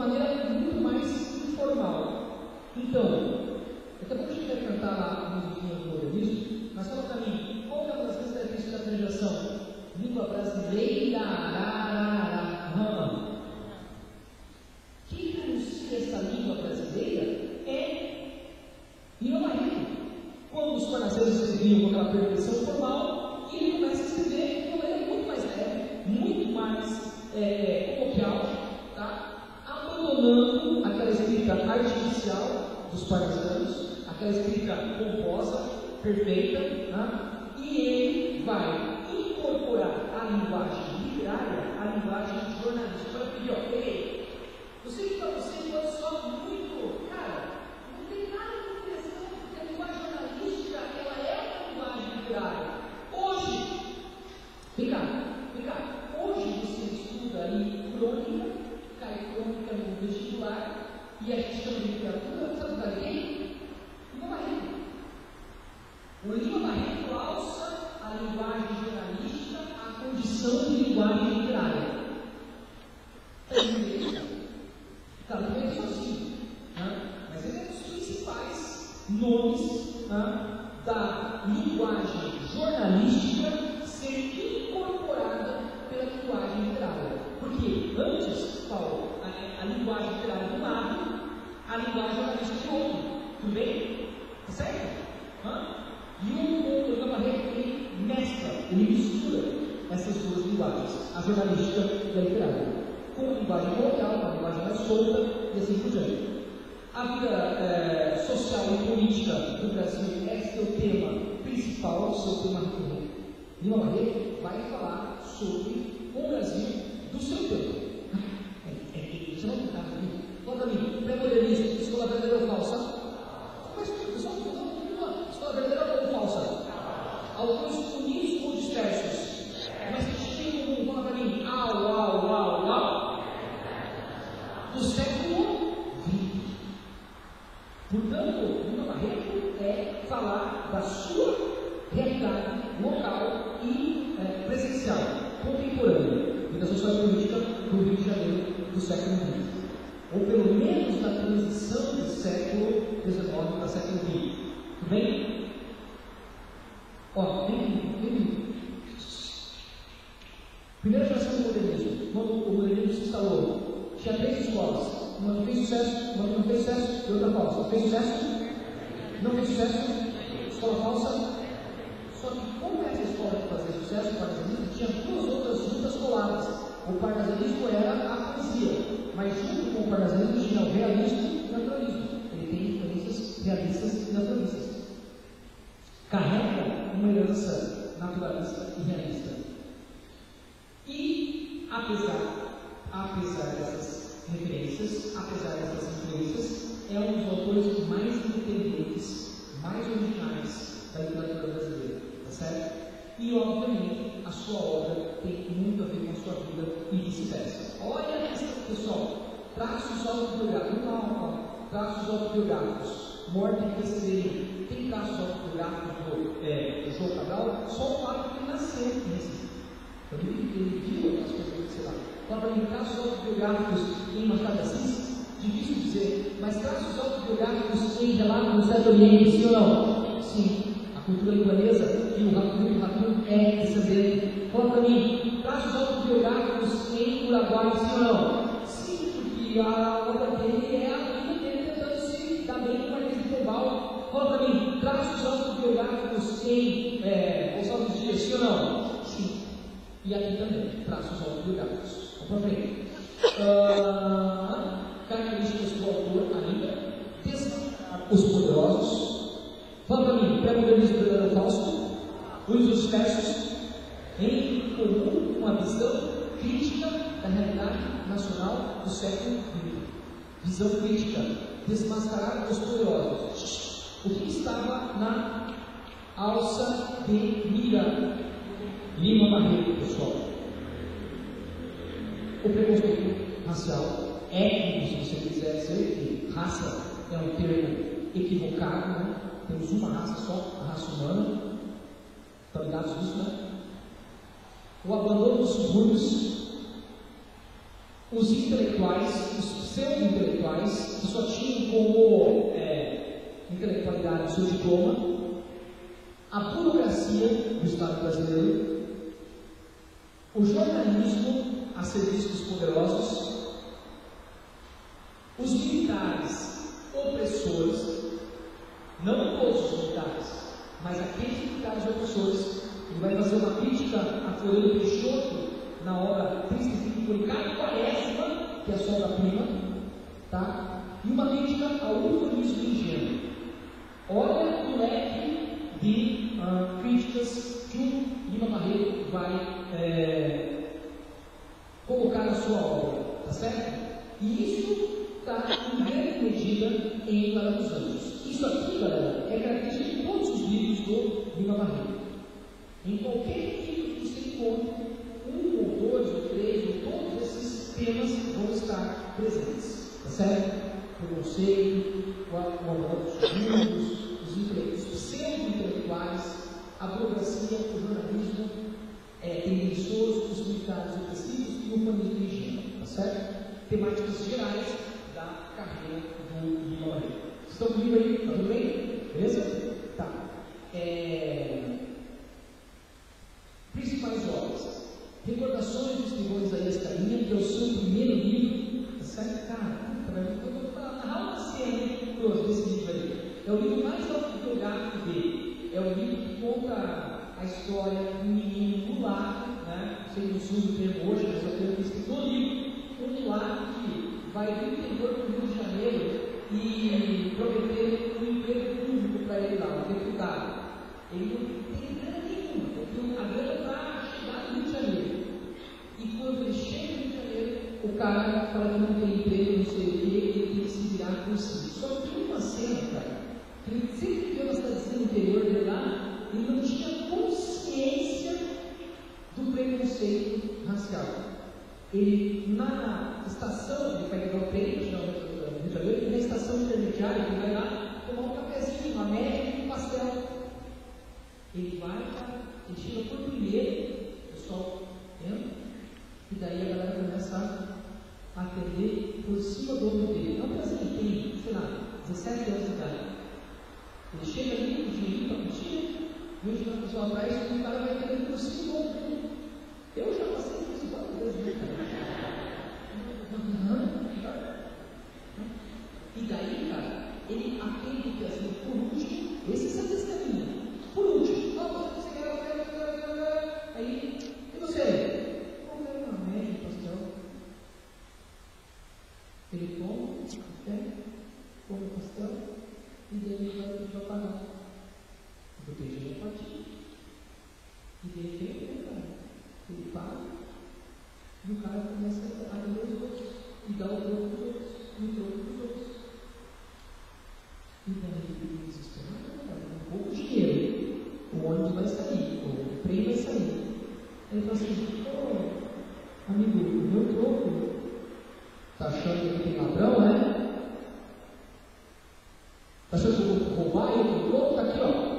uma maneira muito mais informal. Então, daqui a pouco a gente vai cantar lá a musiquinha do modernismo, mas fala para mim, qual que é uma das características da geração? Língua brasileira, arararara. Quem anuncia essa língua brasileira é Lima Barreto. Quando os parnassenses escreviam com aquela perfeição formal, ele começa a escrever de uma maneira muito mais leve, muito mais é, coloquial, tá? Abandonando aquela escrita artificial dos parnassanos, aquela escrita pomposa, perfeita, tá? E ele vai incorporar a linguagem literária, a linguagem jornalística. Olha aqui, ó, peguei. Eu sei que para você pode soar muito, cara, não tem nada de interessante, porque a linguagem jornalística, ela é uma linguagem literária. Hoje, vem cá, vem cá, hoje você estuda aí crônica, cai crônica no vestibular, e a gente chama de literatura, sabe o que é quem? Lima Barreto. O Lima Barreto alça a linguagem jornalística à condição de linguagem literária. É isso. Claro, não é sozinho, né? Mas ele é um dos principais nomes, né, da linguagem jornalística ser incorporada pela linguagem literária. Porque antes, Paulo, a, a linguagem literária de um lado, a linguagem jornalística de outro. Tudo bem? Tá certo? Hã? E o Lima Barreto, ele mescla, ele mistura essas duas linguagens, a jornalística e a literária, com uma linguagem coloquial, uma linguagem mais solta e assim por diante. A vida é, social e política do Brasil é seu tema principal, seu tema recorrente. Lima Barreto vai falar sobre o Brasil do seu tempo. É, é, isso não é um caso aqui. Fala para mim, pré-modernismo, escola verdadeira ou falsa? Mas, pessoal, escola verdadeira ou falsa? Autores unidos ou dispersos? Mas que tem em comum? Fala para mim, au, au, au, au. Do século vinte. Portanto, Lima Barreto é falar da sua realidade local e é, presencial, contemporânea, e da sociedade política do Rio de Janeiro do século vinte. Ou pelo menos da transição do século dezenove para o século vinte. Tudo bem? Ó, vem, vem. Primeira geração do modernismo. Quando o modernismo se instalou, tinha três escolas. Uma que fez sucesso, uma que não fez sucesso e outra falsa. Fez sucesso? Não fez sucesso? Escola falsa? Só que como essa escola que fazia sucesso, o parnasianismo, tinha duas outras juntas coladas. O parnasianismo era a poesia, mas junto com o parnasianismo tinha o realismo e o naturalismo. Ele tem influências realistas e naturalistas. Carrega uma herança naturalista e realista. E, apesar, apesar dessas referências, apesar dessas influências, é um dos autores mais independentes, mais originais da literatura brasileira, tá certo? E, obviamente, a sua obra tem muito a ver com a sua vida e vice-versa. Olha essa, pessoal, traços autobiográficos, não, não, traços autobiográficos, Morte e Cresceria, tem traços autobiográficos do, é, do João Cabral, só o fato de ele nascer em Recife. Ele, ele viu aquelas coisas, sei lá. Fala para mim, traços autobiográficos em Machado de Assis? Difícil dizer, mas traços autobiográficos em Relato do Certo Oriente, sim ou não? Sim. A cultura libanesa e o Ratum, o Ratum é descendente. Fala para mim, traços autobiográficos em Uruguai, sim ou não? Sim, porque a obra dele é a vida dele tentando se dar bem com o Marquês de Pombal. Fala para mim, traços autobiográficos em é, Gonçalves Dias, sim ou não? Sim. E aqui também, traços autobiográficos. Vamos para frente. Uh, características do autor ainda. Desmascarar os poderosos. Fala para mim, pré-modernismo verdadeiro ou falso? Uso dos versos em comum uma visão crítica da realidade nacional do século vinte. Visão crítica. Desmascarar os poderosos. O que estava na alça de mira? Lima Barreto, pessoal. O preconceito racial, étnico, se você quiser dizer que raça é um termo equivocado, né? Temos uma raça só, a raça humana. Estão ligados nisso, né? O abandono dos subúrbios, os intelectuais, os pseudo-intelectuais, que só tinham como é, intelectualidade o seu diploma, a burocracia do Estado brasileiro, o jornalismo a serviço dos poderosos, os militares opressores, não todos os militares, mas aqueles militares opressores. Ele vai fazer uma crítica a Floriano Peixoto na obra Triste Fim Policarpo Quaresma, que é a sua obra-prima, tá? E uma crítica ao urbanismo ingênuo. Olha o leque de uh, críticas que o Lima Barreto vai é, colocar na sua obra, tá certo? E isso está em grande medida em Lara dos Anjos. Isso aqui, galera, é característica de todos os livros do Lima Barreto. Em qualquer livro que você encontre, um ou dois ou três ou todos esses temas vão estar presentes, tá certo? Preconceito, o amor dos juros, os intelectuais, os pseudo-intelectuais, a burocracia, o jornalismo é, tendencioso, os militares opressivos e o humanismo ingênuo, tá certo? Temáticas gerais da carreira do Lima Barreto. Vocês estão comigo aí? Tá tudo bem? Beleza? Tá. É... Principais obras. Recordações dos Tribões da Isaías Carinha, que é o seu primeiro livro. Tá certo? Cara, eu vou narrar uma cena desse livro aí. É o livro mais autobiográfico dele. É o livro que conta a história de um menino mulato, né? Não sei se usa o termo hoje, mas é o termo que escrito no livro. Um mulato que vai do interior do Rio de Janeiro e prometer um emprego público para ele lá, um deputado. Ele não tem grana nenhuma, porque a grana está chegando no Rio de Janeiro. E quando ele chega no Rio de Janeiro, o cara fala que não tem emprego, não sei o que, ele tem que se virar por si. Só que tem uma cena, cara, que ele sempre viveu na cidadezinha interior dele lá, ele não tinha consciência do preconceito racial. Ele, na estação, ele vai pegar o trem, que chama Rio de Janeiro, e na estação intermediária, ele vai lá tomar um cafezinho, uma média e um pastel. Ele vai, cara, ele chega por primeiro, o pessoal entra, e daí a galera começa a atender por cima do ombro dele. É um prazer que tem, sei lá, dezessete anos de idade. Ele chega ali, o dinheirinho para curtir, e hoje na pessoa atrás, o cara vai atender por cima do ombro dele. Eu já passei por isso várias vezes, né, cara? E daí, cara, ele atende que assim, por último, esse é esse caminho. Por último, oh, você quer, quer, quer, quer, aí, e você? Como é uma média, pastel? Ele toma o café, come o pastel, e daí ele vai para pagar. Eu beijei a partir. E de repente, cara, ele paga, e o cara começa a atender os outros, e dá o troco dos outros, e o troco dos outros. E daí ele diz: um pouco de dinheiro, o ônibus vai sair, o trem vai sair. Ele fala assim: ô, amigo, o meu troco, tá achando que tem ladrão, né? Tá achando que eu vou roubar ele? O troco tá aqui, ó.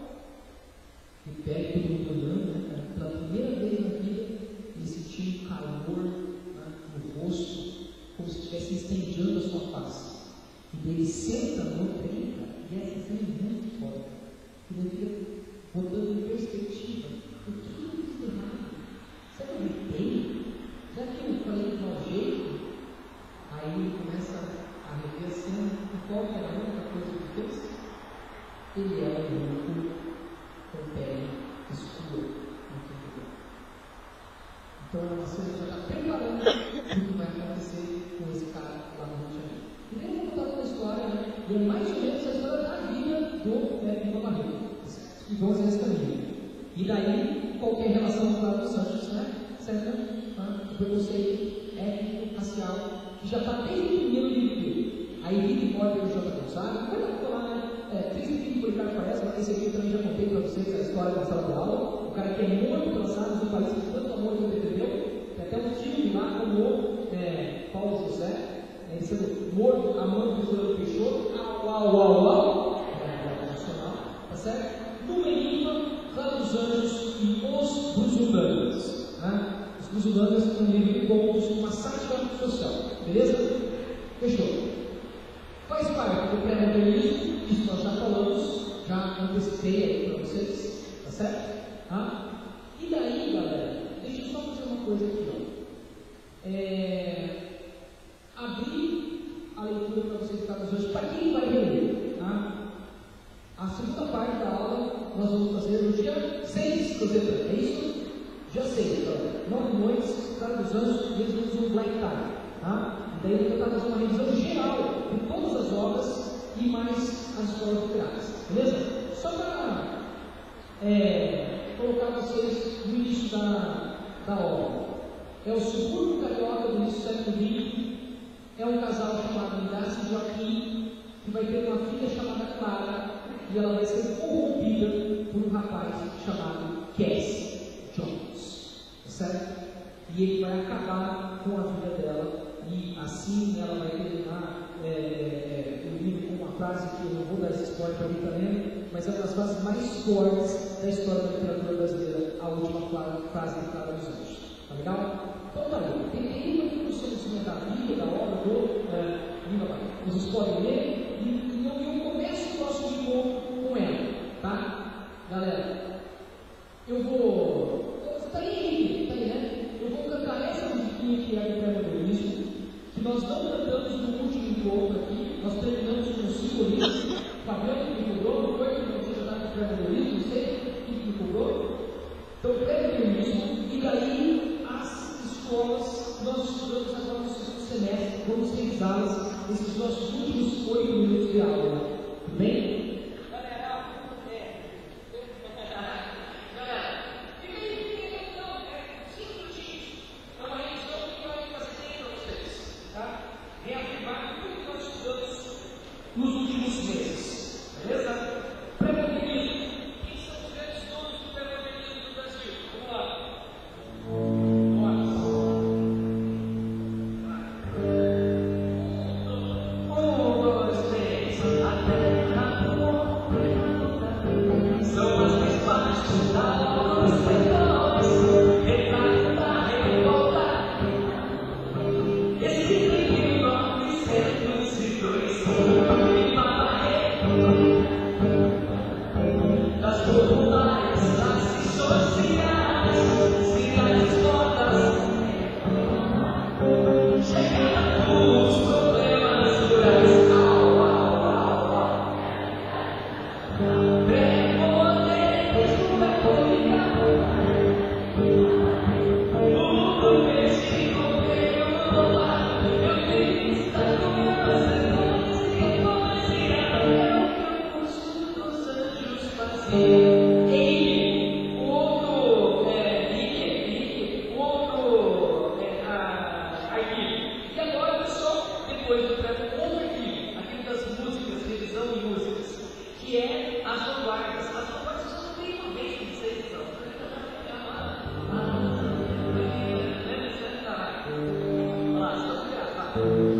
E pega todo mundo olhando, né, cara? Pela primeira vez na vida, ele sentiu um calor, né, no rosto, como se estivesse incendiando a sua face. E daí ele senta no trem, cara, e essa cena é muito forte. Ele fica botando em perspectiva o que eu fiz errado. Será que eu gritei? Será que eu falei de mau jeito? Aí ele começa a rever a cena, e qual era a única coisa que ele fez? Ele era um louco com pele escura no interior. Então a cena já está preparando o que vai acontecer com esse cara lá no Rio de Janeiro. E daí eu vou contar uma história, né? E é mais ou menos a história da vida do né, Lima Barreto. E vamos nesse caminho. E daí, qualquer relação com o Santos, né? Certo? Ah, o preconceito étnico, racial, que já está desde o primeiro livro dele. Aí, Vida e Morte do J. Gonçalves, vai lá falar, né? É, Triste Fim de Policarpo Quaresma, esse aqui eu também já contei para vocês a história da sala de aula. O cara que é morto pelas salas do país, que tanto amor que ele recebeu. Tem até um filme lá como é, Paulo José. Ele sendo morto, amando o Floriano Peixoto, au, au, au, au, é, nacional, tá certo? No Enigma, Lara dos Anjos e Os Busundangas, né? Os os Urandas é um livro de contos, uma sátira social. Beleza? Fechou. Faz parte do pré-modernismo, isso nós já falamos, já antecipei aí para vocês, tá certo? Ah? E daí, galera, deixa eu só fazer uma coisa aqui, ó. É... Abrir a leitura para vocês ficarem hoje, para quem vai ler, tá? A segunda parte da aula nós vamos fazer no dia seis de dezembro, é isso? Dia seis, galera. Nove noites, cada dos anos, e eles usam um black tie, tá? E daí eu vou tentar fazer uma revisão geral de todas as obras e mais as escolas literárias, beleza? Só para é, colocar vocês no início da, da obra. É o subúrbio carioca do início do século vinte. É um casal chamado Inácio e Joaquim, que vai ter uma filha chamada Clara, e ela vai ser corrompida por um rapaz chamado Cass Jones, certo? E ele vai acabar com a vida dela, e assim ela vai terminar é, é, o livro com uma frase que eu não vou dar esse spoiler para quem está lendo, mas é uma das frases mais fortes da história da literatura brasileira, a última frase de Clara dos Anjos. Tá legal? Então tá aí, tem aí uma introdução da Bíblia, da obra do é, livro, vocês podem ler, e, e eu, eu começo o próximo encontro com ela, tá? Galera, eu vou. Tá aí, aí, tá aí, né? Eu vou cantar essa musiquinha que é do pré-modernismo, que nós não cantamos no último encontro aqui, nós terminamos com o simbolismo. Fabiano que me cobrou, não foi que você já está com o pré-modernismo, não sei quem me cobrou. Então, pré-modernismo, e daí as escolas, nós estudamos agora no segundo semestre, vamos revisá-las nesses nossos últimos oito minutos de aula. Tudo bem? Nos últimos meses, beleza? Pré-modernismo. Quem são os grandes nomes do pré-modernismo do Brasil? Vamos lá. Um, dois, três. São as principais estudadas pessoas. Retrato da revolta. Esse livro nove centos e dois. Das populares, classes sociais, cidades todas, chegando os problemas rurais. Au, au, au, au. Pré-modernismo é política. O México veio do lado, eu fiz tanto meus irmãos e poesia. Eu curso dos anjos fazia. Ele, o outro é Rick, Rick, o outro é a Arquivo. E agora, pessoal, depois do treco, outro arquivo, aquele das músicas, revisão de músicas, que é as vanguardas. As vanguardas só não tem uma vez que vocês são. Olha lá, só para gravar.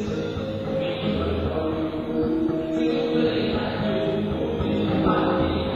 Thank you.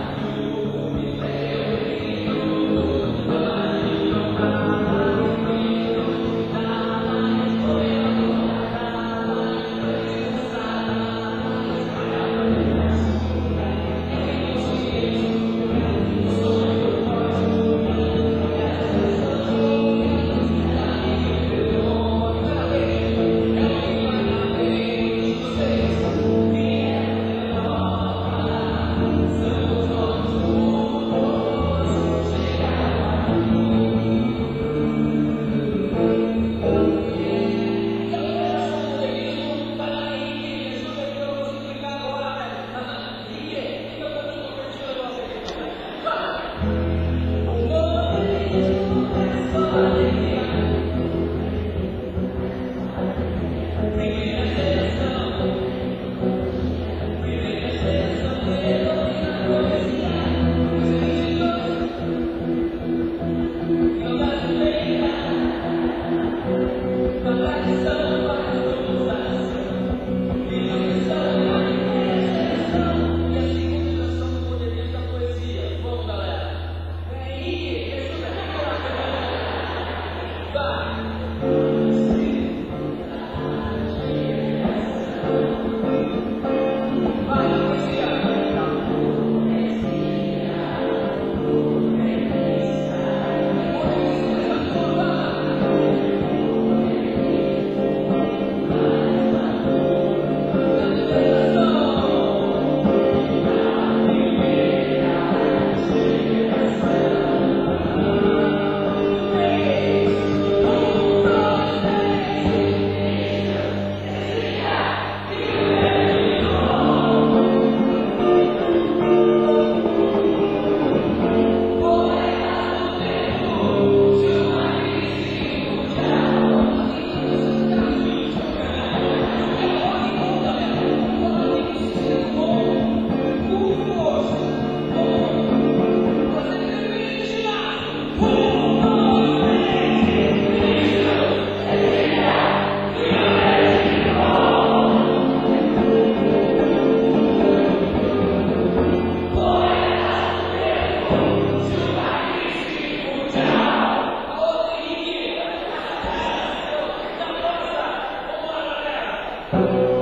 Glória.